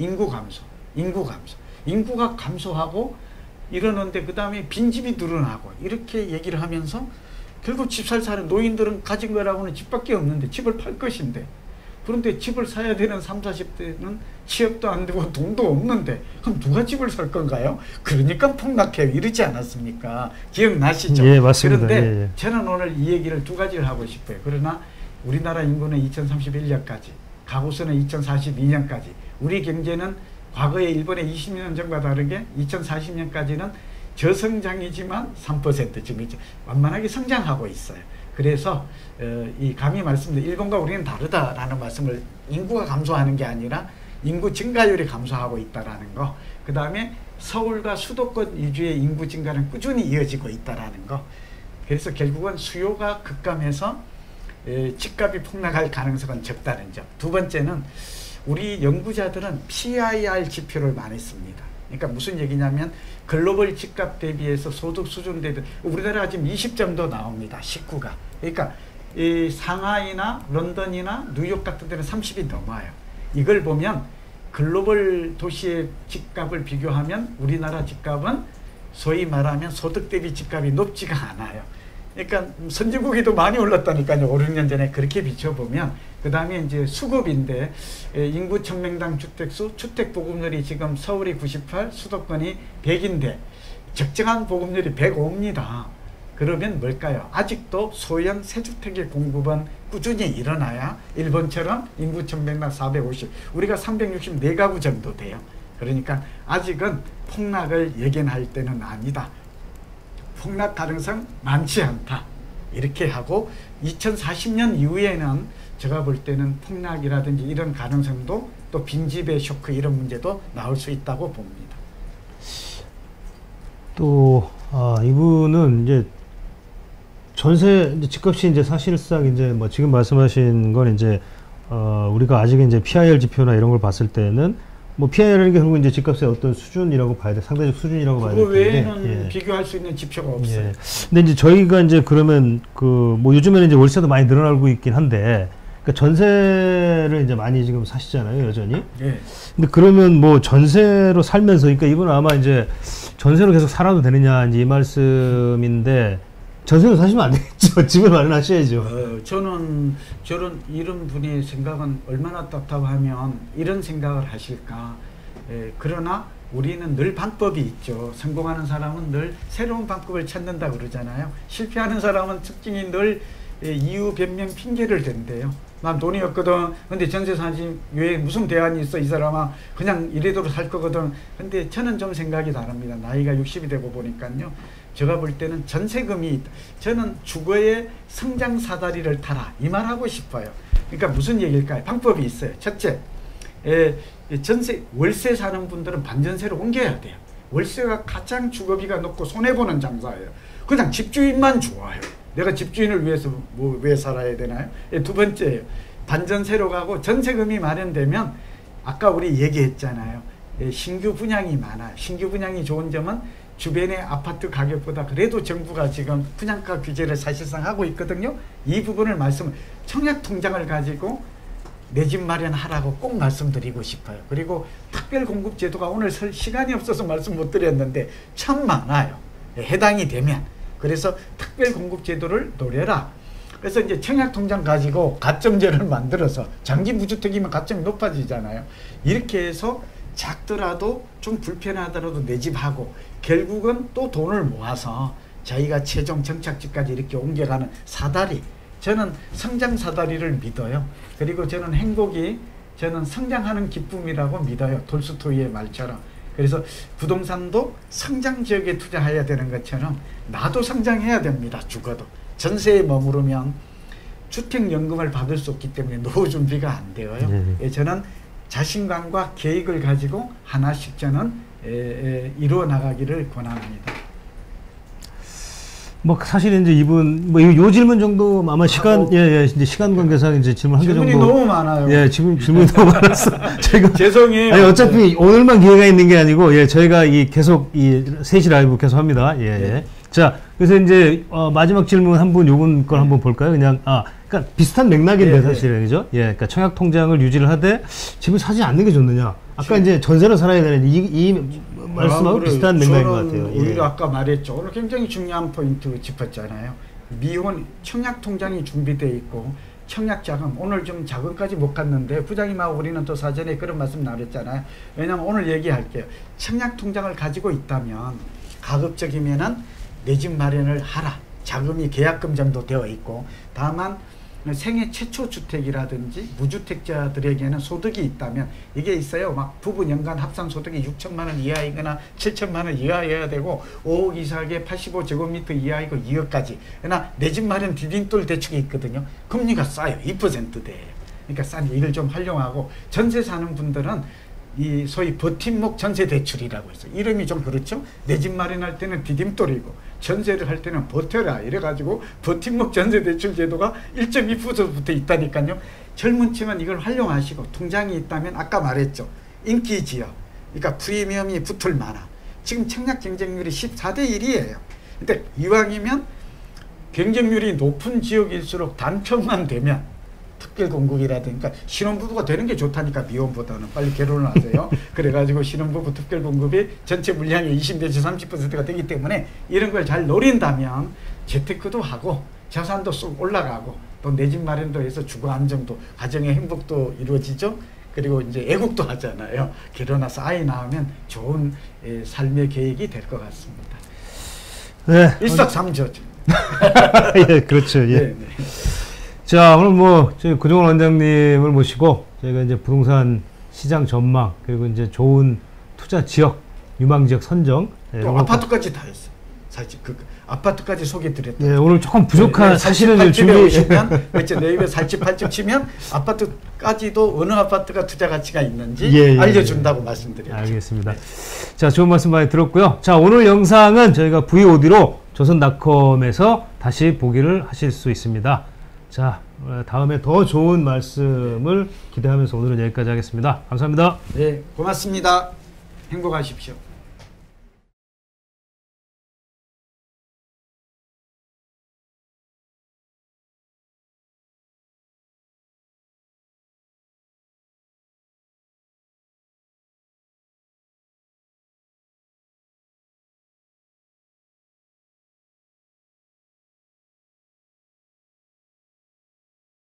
인구가 감소하고 이러는데 그 다음에 빈집이 늘어나고 이렇게 얘기를 하면서 결국 집 살 사람 노인들은 가진 거라고는 집밖에 없는데 집을 팔 것인데, 그런데 집을 사야 되는 30, 40대는 취업도 안 되고 돈도 없는데 그럼 누가 집을 살 건가요? 그러니까 폭락해요. 이러지 않았습니까? 기억나시죠? 예, 맞습니다. 그런데 예, 예. 저는 오늘 이 얘기를 두 가지를 하고 싶어요. 그러나 우리나라 인구는 2031년까지, 가구수는 2042년까지, 우리 경제는 과거에 일본의 20년 전과 다르게 2040년까지는 저성장이지만 3% 지금 이제 완만하게 성장하고 있어요. 그래서 이 감히 말씀드린 일본과 우리는 다르다라는 말씀을, 인구가 감소하는 게 아니라 인구 증가율이 감소하고 있다라는 거, 그 다음에 서울과 수도권 위주의 인구 증가는 꾸준히 이어지고 있다라는 거. 그래서 결국은 수요가 급감해서 집값이 폭락할 가능성은 적다는 점. 두 번째는 우리 연구자들은 PIR 지표를 많이 씁니다. 그러니까 무슨 얘기냐면 글로벌 집값 대비해서 소득 수준 대비, 우리나라가 지금 20 정도 나옵니다. 19가. 그러니까 이 상하이나 런던이나 뉴욕 같은 데는 30이 넘어요. 이걸 보면 글로벌 도시의 집값을 비교하면 우리나라 집값은 소위 말하면 소득 대비 집값이 높지가 않아요. 그러니까 선진국에도 많이 올랐다니까요. 5, 6년 전에 그렇게 비춰보면. 그 다음에 이제 수급인데 인구 1000명당 주택수, 주택 보급률이 지금 서울이 98, 수도권이 100인데 적정한 보급률이 105입니다. 그러면 뭘까요? 아직도 소형 새주택의 공급은 꾸준히 일어나야 일본처럼 인구 1000명당 450, 우리가 364가구 정도 돼요. 그러니까 아직은 폭락을 예견할 때는 아니다. 폭락 가능성 많지 않다. 이렇게 하고 2040년 이후에는 제가 볼 때는 폭락이라든지 이런 가능성도, 또 빈집의 쇼크 이런 문제도 나올 수 있다고 봅니다. 또 이분은 이제 전세 집값이 이제 사실상 이제 뭐 지금 말씀하신 건 이제 우리가 아직 이제 PIR 지표나 이런 걸 봤을 때는 뭐 PIR이라는 게 결국 이제 집값의 어떤 수준이라고 봐야 돼, 상대적 수준이라고 봐야 돼. 그 외에는 비교할 수 있는 지표가 없어요. 예. 근데 이제 저희가 이제 그러면 뭐 요즘에는 이제 월세도 많이 늘어나고 있긴 한데, 그러니까 전세를 이제 많이 지금 사시잖아요, 여전히. 예. 근데 그러면 뭐 전세로 살면서, 그러니까 이분은 아마 이제 전세로 계속 살아도 되느냐 이제 이 말씀인데, 전세로 사시면 안 되겠죠. 집을 마련하셔야죠. 저는 이런 분의 생각은 얼마나 답답하면 이런 생각을 하실까. 그러나 우리는 늘 방법이 있죠. 성공하는 사람은 늘 새로운 방법을 찾는다 그러잖아요. 실패하는 사람은 특징이 늘 이유 변명 핑계를 댄대요. 난 돈이 없거든. 근데 전세 사지 왜 무슨 대안이 있어 이 사람아. 그냥 이래대로 살 거거든. 근데 저는 좀 생각이 다릅니다. 나이가 60이 되고 보니까요. 제가 볼 때는 전세금이 있다. 저는 주거의 성장 사다리를 타라 이 말하고 싶어요. 그러니까 무슨 얘기일까요? 방법이 있어요. 첫째, 전세 월세 사는 분들은 반전세로 옮겨야 돼요. 월세가 가장 주거비가 높고 손해보는 장사예요. 그냥 집주인만 좋아요. 내가 집주인을 위해서 왜 살아야 되나요? 두 번째예요. 반전세로 가고 전세금이 마련되면 아까 우리 얘기했잖아요. 신규 분양이 많아요. 신규 분양이 좋은 점은 주변의 아파트 가격보다 그래도 정부가 지금 분양가 규제를 사실상 하고 있거든요. 이 부분을 청약통장을 가지고 내 집 마련하라고 꼭 말씀드리고 싶어요. 그리고 특별공급제도가 오늘 시간이 없어서 말씀 못 드렸는데 참 많아요. 해당이 되면. 그래서 특별공급제도를 노려라. 그래서 이제 청약통장 가지고 가점제를 만들어서 장기 무주택이면 가점이 높아지잖아요. 이렇게 해서 작더라도 좀 불편하더라도 내 집하고 결국은 또 돈을 모아서 저희가 최종 정착지까지 이렇게 옮겨가는 사다리. 저는 성장 사다리를 믿어요. 그리고 저는 행복이 저는 성장하는 기쁨이라고 믿어요. 톨스토이의 말처럼. 그래서 부동산도 성장 지역에 투자해야 되는 것처럼 나도 성장해야 됩니다. 죽어도. 전세에 머무르면 주택연금을 받을 수 없기 때문에 노후 준비가 안 되어요. 저는 자신감과 계획을 가지고 하나씩 저는 이루어 나가기를 권합니다. 뭐 사실 이제 이분 뭐 요 질문 정도 아마 시간 이제 시간 관계상 이제 질문 한 개 정도 질문이 너무 많아요. 예, 지금 질문이 너무 많았어. 저희가 죄송해요. 아니 어차피 오늘만 기회가 있는 게 아니고 저희가 계속 이 3시 라이브 계속 합니다. 네. 자, 그래서 이제 마지막 질문 한 분 요분 걸 한번 볼까요? 그냥 그러니까 비슷한 맥락인데 사실은 그죠? 그러니까 청약 통장을 유지를 하되 집을 사지 않는 게 좋느냐? 아까 이제 전세로 살아야 되는 이 말씀하고 비슷한 맥락인 것 같아요. 우리가 아까 말했죠. 오늘 굉장히 중요한 포인트 짚었잖아요. 미혼 청약 통장이 준비되어 있고 청약 자금 오늘 좀 자금까지 못 갔는데 부장님하고 우리는 또 사전에 그런 말씀 나눴잖아요. 왜냐하면 오늘 얘기할게요. 청약 통장을 가지고 있다면 가급적이면은 내 집 마련을 하라. 자금이 계약금 정도 되어 있고 다만 생애 최초 주택이라든지 무주택자들에게는 소득이 있다면 이게 있어요. 막 부부 연간 합산 소득이 6천만 원 이하이거나 7천만 원 이하여야 되고 5억 이상의 85제곱미터 이하이고 2억까지. 그러나 내 집 마련 디딤돌 대출이 있거든요. 금리가 싸요. 2%대예요. 그러니까 싸니 이걸 좀 활용하고 전세 사는 분들은 이 소위 버팀목 전세 대출이라고 있어요. 이름이 좀 그렇죠. 내 집 마련할 때는 디딤돌이고 전세를 할 때는 버텨라 이래가지고 버팀목 전세 대출 제도가 1.2%부터 있다니까요. 젊은 층은 이걸 활용하시고 통장이 있다면 아까 말했죠. 인기 지역 그러니까 프리미엄이 붙을 만한 지금 청약 경쟁률이 14대 1이에요. 근데 이왕이면 경쟁률이 높은 지역일수록 단평만 되면 특별공급이라든가 신혼부부가 되는 게 좋다니까 미혼보다는 빨리 결혼을 하세요. 그래가지고 신혼부부 특별공급이 전체 물량의 20 내지 30%가 되기 때문에 이런 걸 잘 노린다면 재테크도 하고 자산도 쏙 올라가고 또 내 집 마련도 해서 주거 안정도 가정의 행복도 이루어지죠. 그리고 이제 애국도 하잖아요. 결혼해서 아이 낳으면 좋은 삶의 계획이 될 것 같습니다. 네. 일석삼조죠. 예, 그렇죠. 예. 네. 자, 오늘 뭐 저희 구종원 원장님을 모시고 저희가 이제 부동산 시장 전망 그리고 이제 좋은 투자 지역, 유망 지역 선정 또 아파트까지 다 했어요. 사실 그 아파트까지 소개드렸다. 네, 오늘 조금 부족한 사실은 준비. 오시면 그렇죠. 네이버 살집 팔집 치면 아파트까지도 어느 아파트가 투자 가치가 있는지 알려준다고 말씀드렸죠. 알겠습니다. 자, 좋은 말씀 많이 들었고요. 자, 오늘 영상은 저희가 VOD로 조선닷컴에서 다시 보기를 하실 수 있습니다. 자, 다음에 더 좋은 말씀을 기대하면서 오늘은 여기까지 하겠습니다. 감사합니다. 네, 고맙습니다. 행복하십시오.